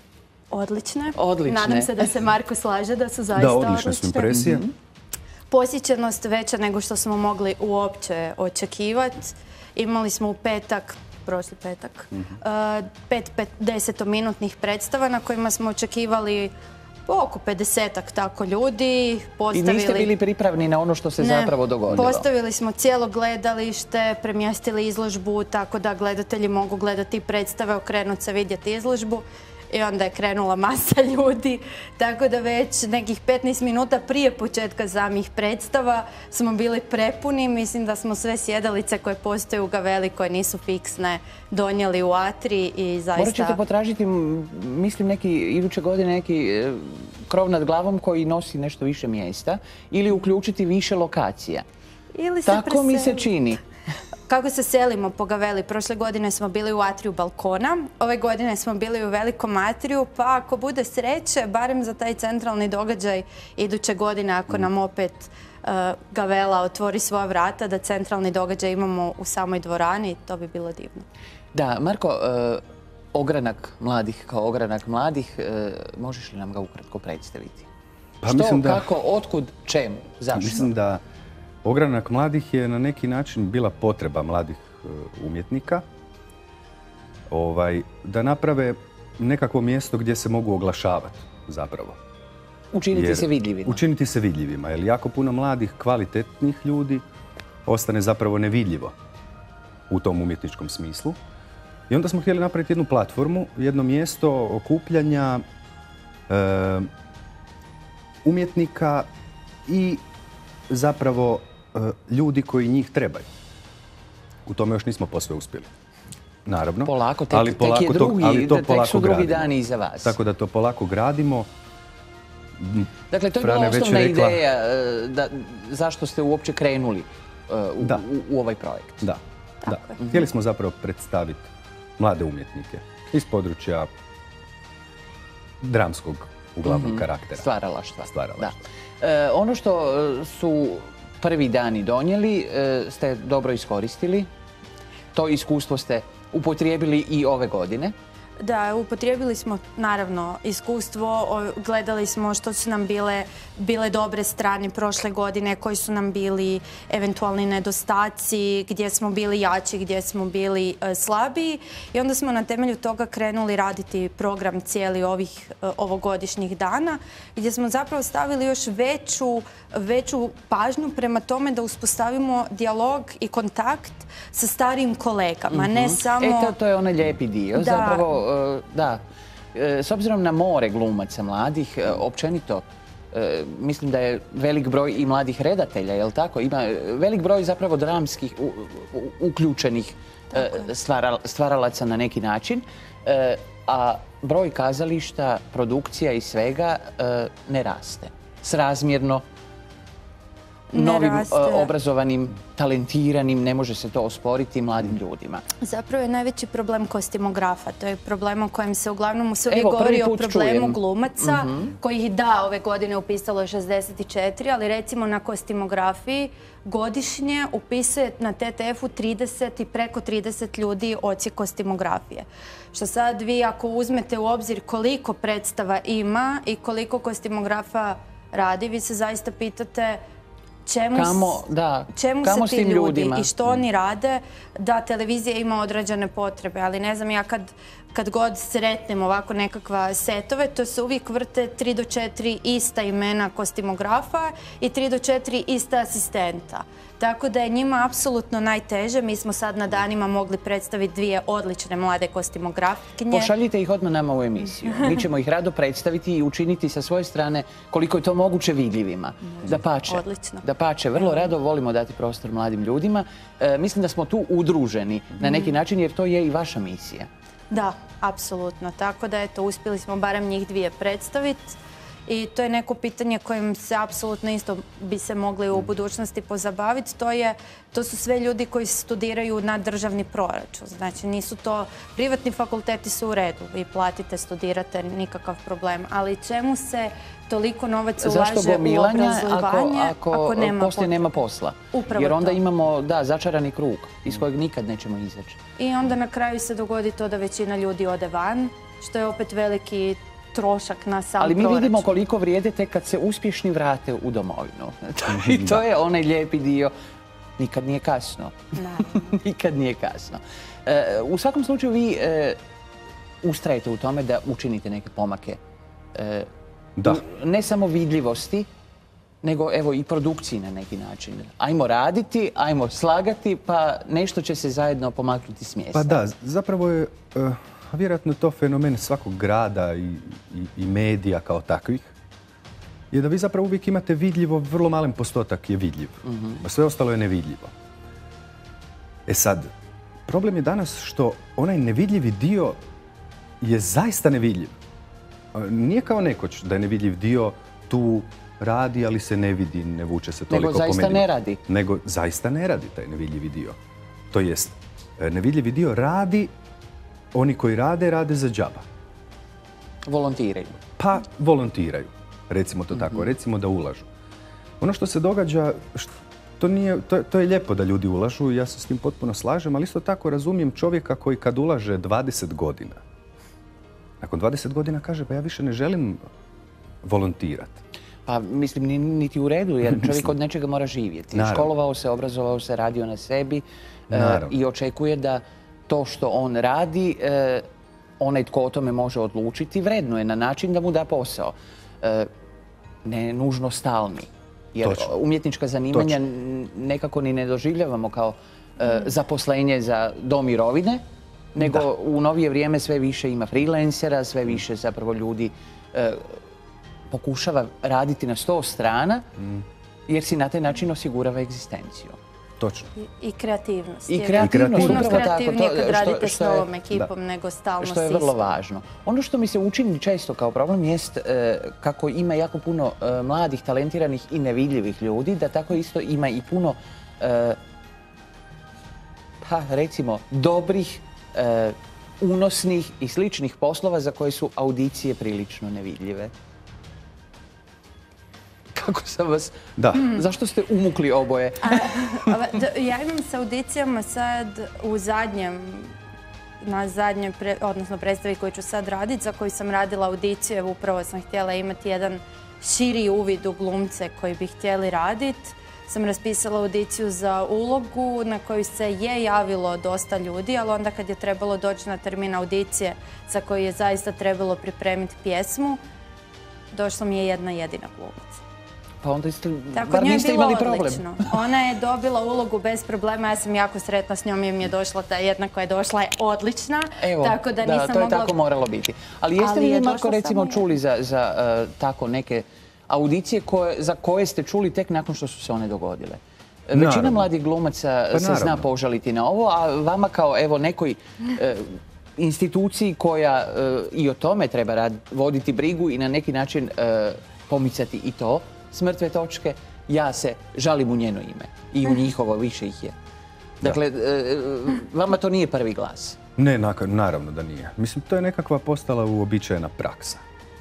Odlične. Odlične. Nadam se da se Marko slaže da su zaista Da, odlične. odlične su impresije. Posjećenost veća nego što smo mogli uopće očekivati. Imali smo u petak, prošli petak, uh, pet, pet desetominutnih predstava na kojima smo očekivali oko pedesetak tako ljudi. I Postavili... niste bili pripravni na ono što se Ne, zapravo dogodilo. Postavili smo cijelo gledalište, premjestili izložbu tako da gledatelji mogu gledati predstave, okrenuti se, vidjeti izložbu. I onda je krenula masa ljudi, tako da već nekih petnaest minuta prije početka samih predstava smo bili prepuni. Mislim da smo sve sjedalice koje postoje u Gaveli, koje nisu fiksne, donijeli u Atri i zaista... Morat ćete potražiti, m, mislim, neki, iduće godine neki e, krov nad glavom koji nosi nešto više mjesta ili uključiti više lokacija. Ili se Tako mi se preseli- čini. Kako se selimo po Gaveli? Prošle godine smo bili u atriju balkona, ove godine smo bili u velikom atriju, pa ako bude sreće, barem za taj centralni događaj iduće godine, ako nam opet uh, Gavela otvori svoja vrata, da centralni događaj imamo u samoj dvorani, to bi bilo divno. Da, Marko, e, ogranak mladih kao ogranak mladih, e, možeš li nam ga ukratko predstaviti? Pa Što, mislim da- kako, otkud, čemu, zašto? Mislim da ogranak mladih je na neki način bila potreba mladih e, umjetnika ovaj, da naprave nekakvo mjesto gdje se mogu oglašavati zapravo. Učiniti Jer- se vidljivima. Učiniti se vidljivima, jer jako puno mladih, kvalitetnih ljudi ostane zapravo nevidljivo u tom umjetničkom smislu. I onda smo htjeli napraviti jednu platformu, jedno mjesto okupljanja e, umjetnika i zapravo e, ljudi koji njih trebaju. U tome još nismo posve uspjeli. Naravno. Polako, tek- ali tek polako je to- drugi- ali to tek polako su drugi gradimo. dani iza vas. Tako da to polako gradimo. Dakle, to je Frane bila već osnovna rekla- ideja e, da, zašto ste uopće krenuli e, u, Da. u, u ovaj projekt. Da, da. Htjeli smo zapravo predstaviti mlade umjetnike iz područja dramskog, uglavnom, karaktera. Stvaralaštva. Stvaralaštva. Da. E, ono što e, su prvi dani donijeli e, ste dobro iskoristili. To iskustvo ste upotrijebili i ove godine. Da, upotrijebili smo naravno iskustvo, o- gledali smo što su nam bile, bile dobre strane prošle godine, koji su nam bili eventualni nedostaci, gdje smo bili jači, gdje smo bili e, slabiji i onda smo na temelju toga krenuli raditi program cijeli ovih e, ovogodišnjih dana gdje smo zapravo stavili još veću, veću pažnju prema tome da uspostavimo dijalog i kontakt sa starijim kolegama, ne samo... E, to, to je onaj lijepi dio. Da. Zapravo, e, da. E, s obzirom na more glumaca mladih, e, općenito, e, mislim da je velik broj i mladih redatelja, jel tako? Ima e, velik broj zapravo dramskih u- u- uključenih e, stvaral- stvaralaca na neki način, e, a broj kazališta, produkcija i svega e, ne raste. Srazmjerno Ne novim raste. e, obrazovanim, talentiranim, ne može se to osporiti, mladim ljudima. Zapravo je najveći problem kostimografa. To je problem o kojem se uglavnom se uvijek Evo, prvi govori o put problemu čujem. glumaca, kojih da, ove godine upisalo je šezdeset četiri, ali recimo na kostimografiji godišnje upisuje na T T F-u trideset i preko trideset ljudi odsjek kostimografije. Što sad vi ako uzmete u obzir koliko predstava ima i koliko kostimografa radi, vi se zaista pitate čemu, s- Kamo, da, čemu kamo se s ti tim ljudi ljudima? i što oni rade, da televizija ima određene potrebe, ali ne znam, ja kad, kad god sretnem ovako nekakva setove, to se uvijek vrte tri do četiri ista imena kostimografa i tri do četiri ista asistenta. Tako da je njima apsolutno najteže. Mi smo sad na danima mogli predstaviti dvije odlične mlade kostimografkinje. Pošaljite ih odmah nama u emisiju. Mi ćemo ih rado predstaviti i učiniti sa svoje strane koliko je to moguće vidljivima. Da pače. Odlično. Da pače. Vrlo rado volimo dati prostor mladim ljudima. E, mislim da smo tu udruženi na neki način jer to je i vaša misija. Da, apsolutno. Tako da eto, uspjeli smo barem njih dvije predstaviti. I to je neko pitanje kojim se apsolutno isto bi se mogli u budućnosti pozabaviti. To je, to su sve ljudi koji studiraju na državni proračun. Znači nisu to, privatni fakulteti su u redu. Vi platite, studirate, nikakav problem. Ali čemu se toliko novaca ulaže Zašto u gomilanja obrazovanje ako, ako, nema poslije potrebe? nema posla? Upravo Jer onda to. imamo, da, začarani krug iz kojeg nikad nećemo izaći. I onda na kraju se dogodi to da većina ljudi ode van, što je opet veliki trošak na sam Ali mi proračun. vidimo koliko vrijede tek kad se uspješni vrate u domovinu. I to je onaj lijepi dio. Nikad nije kasno. Nikad nije kasno. E, u svakom slučaju vi e, ustrajete u tome da učinite neke pomake. E, Da. u ne samo vidljivosti, nego evo i produkciji na neki način. Ajmo raditi, ajmo slagati, pa nešto će se zajedno pomaknuti s mjesta. Pa da, zapravo je uh, vjerojatno to fenomen svakog grada i, i, i medija kao takvih, je da vi zapravo uvijek imate vidljivo, vrlo malen postotak je vidljiv. A sve ostalo je nevidljivo. E sad, problem je danas što onaj nevidljivi dio je zaista nevidljiv. Nije kao nekoć da je nevidljiv dio tu radi, ali se ne vidi, ne vuče se toliko po medijima. Nego zaista ne radi. Nego zaista ne radi taj nevidljivi dio. To jest, nevidljivi dio radi, oni koji rade, rade za džaba. Volontiraju. Pa volontiraju, recimo to tako, recimo da ulažu. Ono što se događa, što, to, nije, to, to je lijepo da ljudi ulažu, ja se s tim potpuno slažem, ali isto tako razumijem čovjeka koji kad ulaže dvadeset godina, nakon dvadeset godina kaže, pa ja više ne želim volontirati. Pa mislim, ni- niti u redu, jer čovjek od nečega mora živjeti. Naravno. Školovao se, obrazovao se, radio na sebi e, Naravno. i očekuje da to što on radi, e, onaj tko o tome može odlučiti, vrednuje na način da mu da posao. E, ne nužno stalni. Jer Točno. umjetnička zanimanja Točno. n- nekako ni ne doživljavamo kao e, zaposlenje za do mirovine, nego Da. u novije vrijeme sve više ima freelancera, sve više zapravo ljudi e, pokušava raditi na sto strana, jer si na taj način osigurava egzistenciju. Točno. I, i kreativnost. I jer kreativnost, puno upravo tako. kreativnije To, kad što- radite što s je- novom ekipom nego stalno Što je s vrlo istom. važno. Ono što mi se učini često kao problem jest e, kako ima jako puno e, mladih, talentiranih i nevidljivih ljudi, da tako isto ima i puno, e, pa recimo, dobrih, e, unosnih i sličnih poslova za koje su audicije prilično nevidljive. Kako sam vas... Da. Zašto ste umukli oboje? Ova, d- Ja imam s audicijama sad u zadnjem, na zadnjoj, pre- odnosno predstavi koju ću sad raditi, za koju sam radila audiciju, evo upravo sam htjela imati jedan širi uvid u glumce koji bi htjeli raditi. Sam raspisala audiciju za ulogu na koju se je javilo dosta ljudi, ali onda kad je trebalo doći na termin audicije za koju je zaista trebalo pripremiti pjesmu, došla mi je jedna jedina glumica. Pa onda ste, Tako bar njoj je niste bilo imali problem. odlično. Ona je dobila ulogu bez problema, ja sam jako sretna s njom jer mi je došla ta jedna koja je došla je odlična, Evo, tako da nisam to je mogla... tako moralo biti. Ali jeste Ali li je vi, došla Marko, recimo samo čuli za, za e, tako neke audicije koje, za koje ste čuli tek nakon što su se one dogodile? Većina Naravno. mladih glumaca Pa se zna naravno. požaliti na ovo, a vama kao evo nekoj e, instituciji koja e, i o tome treba rad, voditi brigu i na neki način e, pomicati i to s mrtve točke, ja se žalim u njeno ime i u njihovo, više ih je. Dakle, e, vama to nije prvi glas. Ne, naka- naravno da nije. Mislim, to je nekakva postala uobičajena praksa.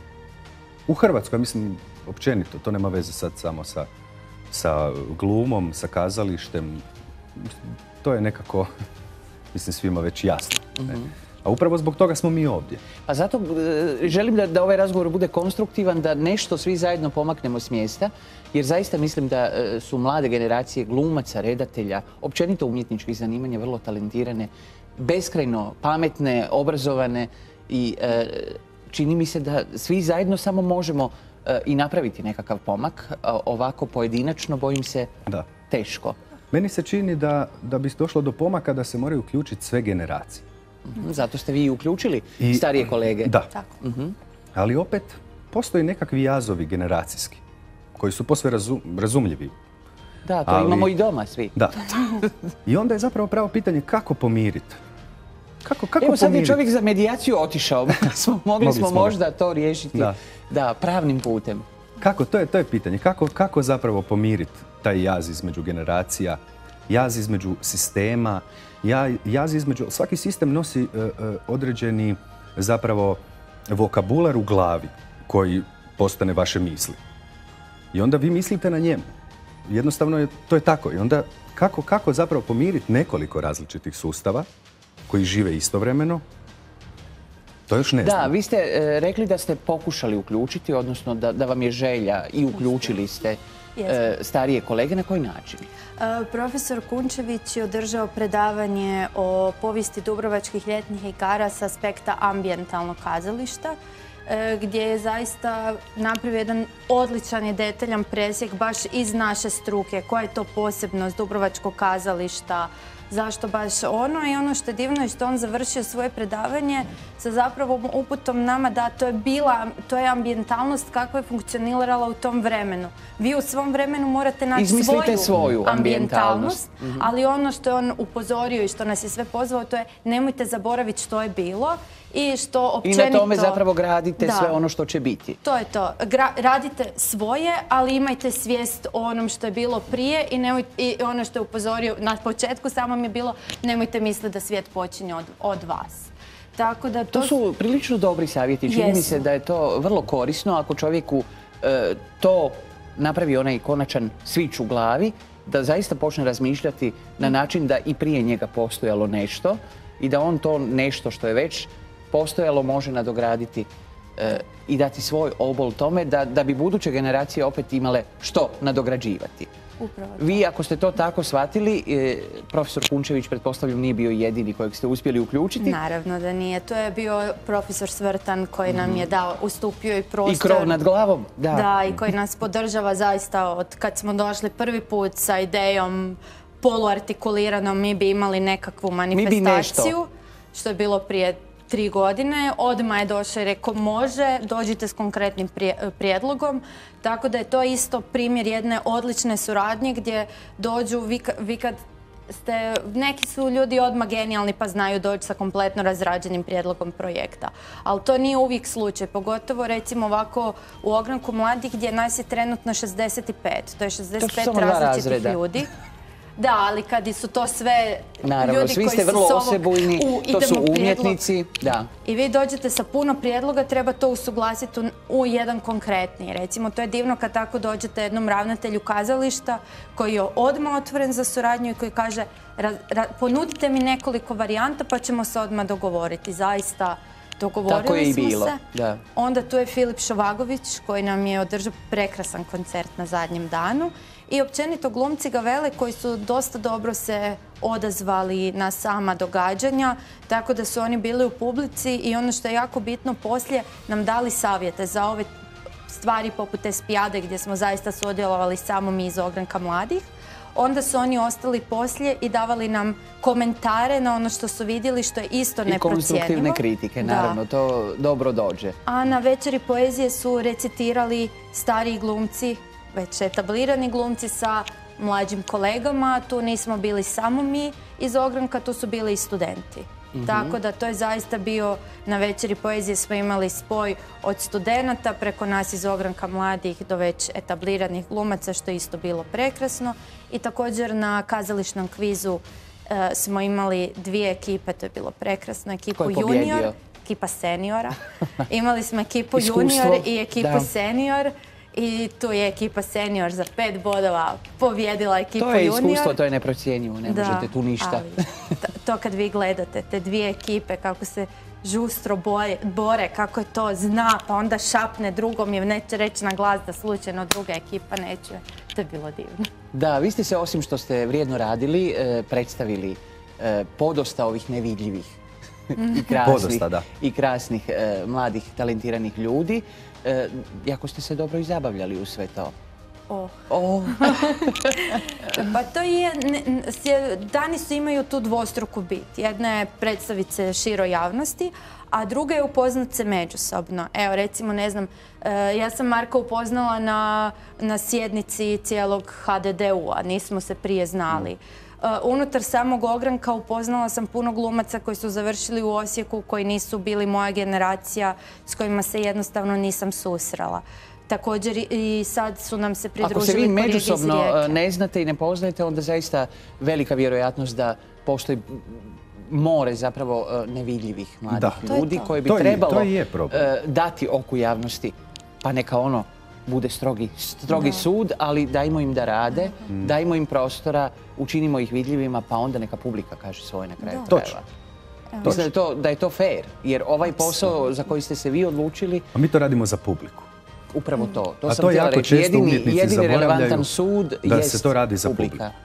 U Hrvatskoj, mislim, općenito, to nema veze sad samo sa, sa glumom, sa kazalištem. Mislim, to je nekako, mislim, svima već jasno. ne. A upravo zbog toga smo mi ovdje. Pa zato e, želim da, da ovaj razgovor bude konstruktivan, da nešto svi zajedno pomaknemo s mjesta, jer zaista mislim da e, su mlade generacije glumaca, redatelja, općenito umjetničkih zanimanja vrlo talentirane, beskrajno pametne, obrazovane i e, čini mi se da svi zajedno samo možemo e, i napraviti nekakav pomak. A ovako pojedinačno, bojim se, Da. teško. Meni se čini da, da bi došlo do pomaka da se moraju uključiti sve generacije. Zato ste vi i uključili I- starije kolege. Da. Tako. Ali opet, postoji nekakvi jazovi generacijski, koji su posve razu- razumljivi. Da, to Ali- imamo i doma svi. Da. I onda je zapravo pravo pitanje kako pomiriti. Kako, kako Evo sad je pomiriti? čovjek za medijaciju otišao. Smo, mogli, Mogli smo smo, da. možda to riješiti Da. da, pravnim putem. Kako, to je, to je pitanje. Kako, kako zapravo pomiriti taj jaz između generacija, jaz između sistema, ja- jaz između... Svaki sistem nosi e, e, određeni zapravo vokabular u glavi koji postane vaše misli. I onda vi mislite na njemu. Jednostavno je, to je tako. I onda kako, kako zapravo pomiriti nekoliko različitih sustava koji žive istovremeno To još ne znam. Da, vi ste e, rekli da ste pokušali uključiti, odnosno da, da vam je želja i uključili ste e, starije kolege. Na koji način? E, profesor Kunčević je održao predavanje o povijesti dubrovačkih ljetnih igara s aspekta ambijentalnog kazališta, e, gdje je zaista napravio jedan odličan i detaljan presjek baš iz naše struke. Koja je to posebnost dubrovačkog kazališta, zašto baš ono, i ono što je divno je što on završio svoje predavanje sa zapravo uputom nama da to je bila, to je ambijentalnost kakva je funkcionirala u tom vremenu. Vi u svom vremenu morate naći Izmislite svoju, svoju ambijentalnost, ambijentalnost, ali ono što je on upozorio i što nas je sve pozvao, to je nemojte zaboraviti što je bilo i što općenito... I na tome zapravo gradite da, sve ono što će biti. To je to. Gra, radite svoje, ali imajte svijest o onom što je bilo prije i, nemoj, i ono što je upozorio na početku samo mi je bilo nemojte misliti da svijet počinje od, od vas. Tako da to... to su prilično dobri savjeti. Čini mi se da je to vrlo korisno ako čovjeku e, to napravi onaj konačan svić u glavi, da zaista počne razmišljati na način da i prije njega postojalo nešto i da on to nešto što je već postojalo može nadograditi e, i dati svoj obol tome da, da bi buduće generacije opet imale što nadograđivati. Upravo. Vi, ako ste to tako shvatili, e, profesor Kunčević, pretpostavljam, nije bio jedini kojeg ste uspjeli uključiti. Naravno da nije. To je bio profesor Svrtan koji nam je dao, ustupio i prostor. I krov nad glavom. Da. Da, i koji nas podržava zaista od kad smo došli prvi put sa idejom poluartikuliranom, mi bi imali nekakvu manifestaciju, što je bilo prije tri godine. Odmah je došao i rekao može, dođite s konkretnim prijedlogom. Tako da je to isto primjer jedne odlične suradnje gdje dođu, vi, vi kad ste, neki su ljudi odmah genijalni pa znaju doći sa kompletno razrađenim prijedlogom projekta. Ali to nije uvijek slučaj, pogotovo recimo ovako u ogranku mladih gdje nas je trenutno šezdeset pet. To je šezdeset pet različitih ljudi. Da, ali kad su to sve naravno, ljudi svi koji ste vrlo su osebujni, to su umjetnici. Da. I vi dođete sa puno prijedloga, treba to usuglasiti u, u jedan konkretni. Recimo, to je divno kad tako dođete jednom ravnatelju kazališta koji je odmah otvoren za suradnju i koji kaže ra, ra, ponudite mi nekoliko varijanta pa ćemo se odmah dogovoriti. Zaista dogovorili tako je i smo bilo. se. Da. Onda tu je Filip Šovagović koji nam je održao prekrasan koncert na zadnjem danu. I općenito glumci Gavele koji su dosta dobro se odazvali na sama događanja, tako da su oni bili u publici i ono što je jako bitno poslije nam dali savjete za ove stvari poput Espijade gdje smo zaista sudjelovali samo mi iz ogranka mladih. Onda su oni ostali poslije i davali nam komentare na ono što su vidjeli, što je isto neprocjenjivo. I konstruktivne kritike, naravno, to dobro dođe. A na večeri poezije su recitirali stariji glumci, već etablirani glumci sa mlađim kolegama. Tu nismo bili samo mi iz ogranka, tu su bili i studenti. Mm-hmm. Tako da to je zaista bio, na večeri poezije smo imali spoj od studenata preko nas iz ogranka mladih do već etabliranih glumaca, što je isto bilo prekrasno. I također na kazališnom kvizu e, smo imali dvije ekipe, to je bilo prekrasno, ekipu junior, ekipa seniora. Imali smo ekipu junior i ekipu da. senior. I tu je ekipa senior za pet bodova pobjedila ekipu junior. To je iskustvo, to je neprocjenjivo, ne da, možete tu ništa. Ali, to, to kad vi gledate te dvije ekipe, kako se žustro boje, bore, kako je to zna, pa onda šapne drugom i neće reći na glas da slučajno druga ekipa neće. To je bilo divno. Da, vi ste se, osim što ste vrijedno radili, predstavili podosta ovih nevidljivih i krasnih, podosta, da. i krasnih mladih, talentiranih ljudi. E, jako ste se dobro i zabavljali u sve to. Oh. Oh. Pa to je, ne, dani su imaju tu dvostruku bit. Jedna je predstaviti se široj javnosti, a druga je upoznat se međusobno. Evo, recimo, ne znam, ja sam Marka upoznala na, na sjednici cijelog ha de de u a, nismo se prije znali. Uh, unutar samog ogranka upoznala sam puno glumaca koji su završili u Osijeku, koji nisu bili moja generacija, s kojima se jednostavno nisam susrela. Također i sad su nam se pridružili kolege iz Rijeke. Ako se vi međusobno ne znate i ne poznajete, onda zaista velika vjerojatnost da postoji more zapravo nevidljivih mladih da. ljudi koji bi to trebalo je, to je dati oku javnosti, pa neka ono bude strogi, strogi sud, ali dajmo im da rade, mm. dajmo im prostora, učinimo ih vidljivima, pa onda neka publika kaže svoje na kraju krajeva. Mislim da je to, da je to fair, jer ovaj posao za koji ste se vi odlučili... A mi to radimo za publiku. Upravo to. To A sam to htjela jako reći. često Jedini, umjetnici jedini relevantan zaboravljaju sud da jest se to radi za publika. publiku.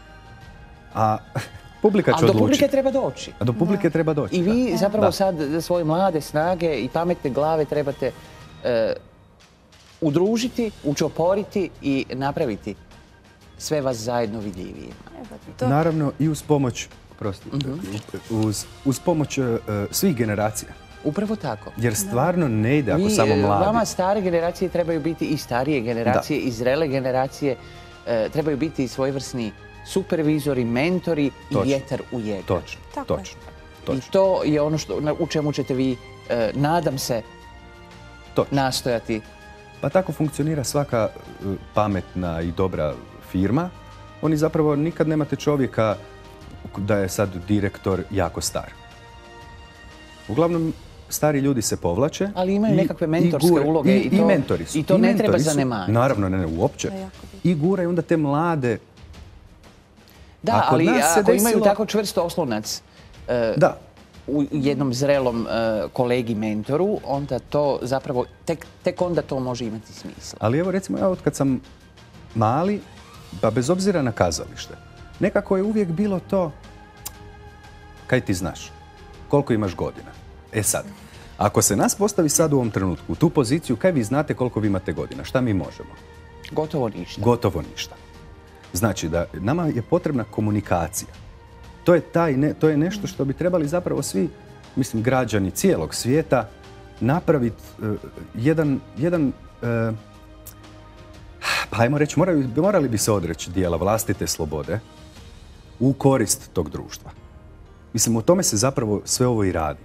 A publika će A do odlučiti. publike treba doći. A do publike treba doći. I vi da. zapravo Da. sad svoje mlade snage i pametne glave trebate e, udružiti, učoporiti i napraviti sve vas zajedno vidljivije. To- Naravno i uz pomoć, prosti, uz, uz pomoć e, svih generacija. Upravo tako. Jer stvarno ne ide ako Vi, samo e, mladi. Vama stare generacije trebaju biti i starije generacije, i zrele generacije. E, trebaju biti i svojevrsni supervizori, mentori Točno. i vjetar u jetra. Točno, Tako je. točno, I točno, to je ono što, na- u čemu ćete vi, e, nadam se, točno. nastojati. Pa tako funkcionira svaka e, pametna i dobra firma. Oni zapravo nikad nemate čovjeka da je sad direktor jako star. Uglavnom, stari ljudi se povlače. Ali imaju i- nekakve i mentorske gure- uloge i, i to- i mentori su. i to ne mentori treba su. zanemariti. Naravno, ne, ne, uopće. To je jako bitno. I guraju onda te mlade. Da, A kod ali nas se ako imaju desilo- tako čvrst oslonac e, Da, u jednom zrelom e, kolegi mentoru, onda to zapravo, tek, tek onda to može imati smisla. ali evo recimo ja od kad sam mali, pa bez obzira na kazalište, nekako je uvijek bilo to, kaj ti znaš, koliko imaš godina. E sad, ako se nas postavi sad u ovom trenutku, u tu poziciju, kaj vi znate koliko vi imate godina, šta mi možemo? Gotovo ništa. Gotovo ništa. Znači da nama je potrebna komunikacija. To je, taj ne, to je nešto što bi trebali zapravo svi, mislim, građani cijelog svijeta napraviti uh, jedan, jedan uh, pa ajmo reći, morali, morali bi se odreći dijela vlastite slobode u korist tog društva. Mislim, u tome se zapravo sve ovo i radi.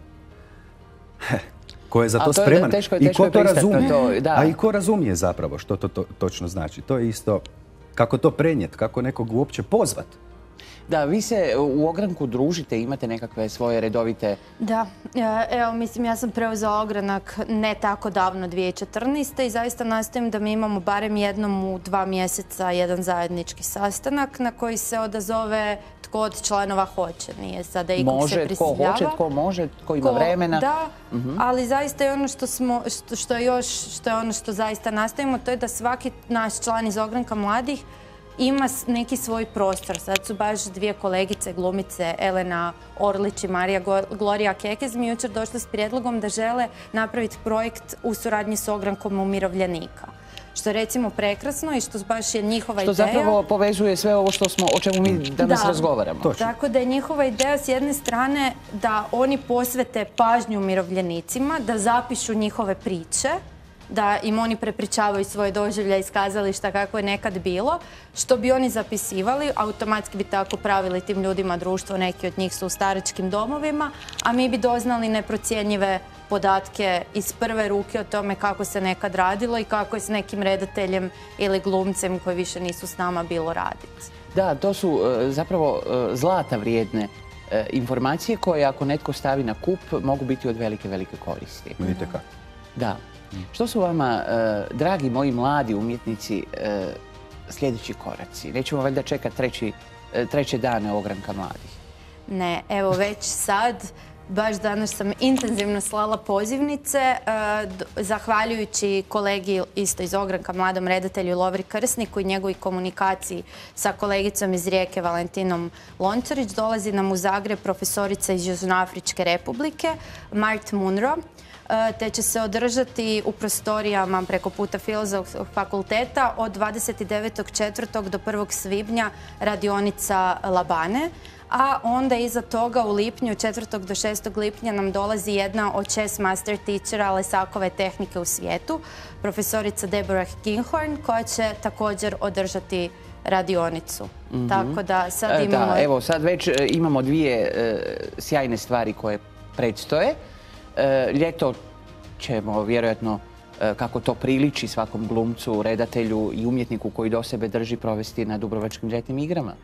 Heh, ko je za A to to je- spreman teško je- i teško ko je to pristati na razumije. to, da. A i ko razumije zapravo što to, to točno znači. To je isto, kako to prenijeti, kako nekog uopće pozvat. Da, vi se u ogranku družite, imate nekakve svoje redovite... Da, e, evo mislim ja sam preuzela ogranak ne tako davno dvije tisuće četrnaeste. i zaista nastojim da mi imamo barem jednom u dva mjeseca jedan zajednički sastanak na koji se odazove tko od članova hoće. Nije sada ikog se Može, tko prisiljava. hoće, tko može, tko ima Ko- vremena. Da, ali zaista je ono što smo, što, što je još, što je ono što zaista nastavimo, to je da svaki naš član iz ogranka mladih ima s- neki svoj prostor. Sad su baš dvije kolegice, glumice, Elena Orlić i Marija Go- Glorija Kekez mi jučer došle s prijedlogom da žele napraviti projekt u suradnji s ogrankom umirovljenika. Što je recimo prekrasno i što baš je njihova Što ideja. zapravo povezuje sve ovo što smo, o čemu mi danas Da. razgovaramo. Točno. Tako da je njihova ideja s jedne strane da oni posvete pažnju umirovljenicima, da zapišu njihove priče, da im oni prepričavaju svoje doživlje iz kazališta kako je nekad bilo, što bi oni zapisivali, automatski bi tako pravili tim ljudima društvo, neki od njih su u staračkim domovima, a mi bi doznali neprocjenjive podatke iz prve ruke o tome kako se nekad radilo i kako je s nekim redateljem ili glumcem koji više nisu s nama bilo raditi. Da, to su e, zapravo e, zlata vrijedne e, informacije koje ako netko stavi na kup mogu biti od velike, velike koristi. Vidite kako. Da. Što su vama, e, dragi moji mladi umjetnici, e, sljedeći koraci? Nećemo valjda čekati treći, e, treće dane ogranka mladih. Ne, evo već sad, baš danas sam intenzivno slala pozivnice, e, d- zahvaljujući kolegi isto iz ogranka, mladom redatelju Lovri Krsniku i njegovoj komunikaciji sa kolegicom iz Rijeke Valentinom Lončarić, dolazi nam u Zagreb profesorica iz Južnoafričke republike, Mart Munro, e, te će se održati u prostorijama preko puta Filozofskog fakulteta od dvadeset devetog četvrtog do prvog svibnja radionica Labane. A onda iza toga u lipnju, od četvrtog do šestog lipnja nam dolazi jedna od šest master teachera Lesakove tehnike u svijetu, profesorica Deborah Kinghorn, koja će također održati radionicu. Tako da sad E, imamo... Da, evo sad već e, imamo dvije e, sjajne stvari koje predstoje. E, ljeto ćemo vjerojatno, e, kako to priliči svakom glumcu, redatelju i umjetniku koji do sebe drži, provesti na Dubrovačkim ljetnim igrama.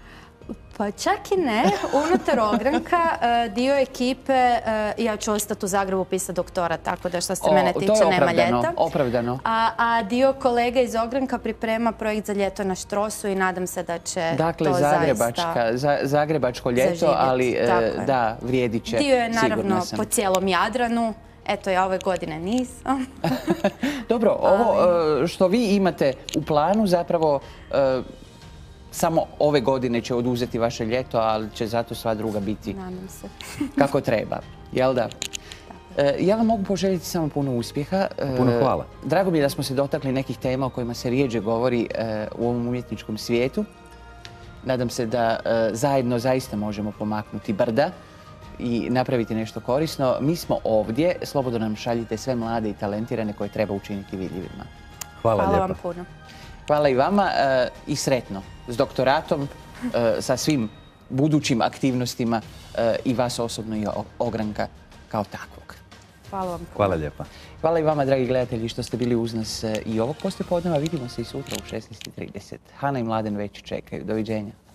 Pa čak i ne. Unutar ogranka e, dio ekipe, e, ja ću ostati u Zagrebu pisati doktora, tako da što se O, mene to je tiče nema opravdano, ljeta. opravdano. A, a dio kolega iz ogranka priprema projekt za ljeto na Štrosu i nadam se da će Dakle, to zagrebačka, zaista za, zagrebačko ljeto, zaživjeti. ali e, Tako je. da, vrijedit će, Dio je sigurna naravno sam. po cijelom Jadranu. Eto, ja ove godine nisam. Dobro, ovo e, što vi imate u planu zapravo e, samo ove godine će oduzeti vaše ljeto, ali će zato sva druga biti Nadam se. kako treba. Jel da? E, ja vam mogu poželjeti samo puno uspjeha. E, Puno hvala. Drago mi je da smo se dotakli nekih tema o kojima se rijeđe govori e, u ovom umjetničkom svijetu. Nadam se da e, zajedno zaista možemo pomaknuti brda i napraviti nešto korisno. Mi smo ovdje, slobodno nam šaljite sve mlade i talentirane koje treba učiniti vidljivima. Hvala, Hvala lijepa. vam puno. Hvala i vama e, i sretno s doktoratom, e, sa svim budućim aktivnostima e, i vas osobno i o- ogranka kao takvog. Hvala vam puno. Hvala lijepa. Hvala i vama, dragi gledatelji, što ste bili uz nas e, i ovog poslijepodneva. Vidimo se i sutra u šesnaest i trideset. Hana i Mladen već čekaju. Doviđenja.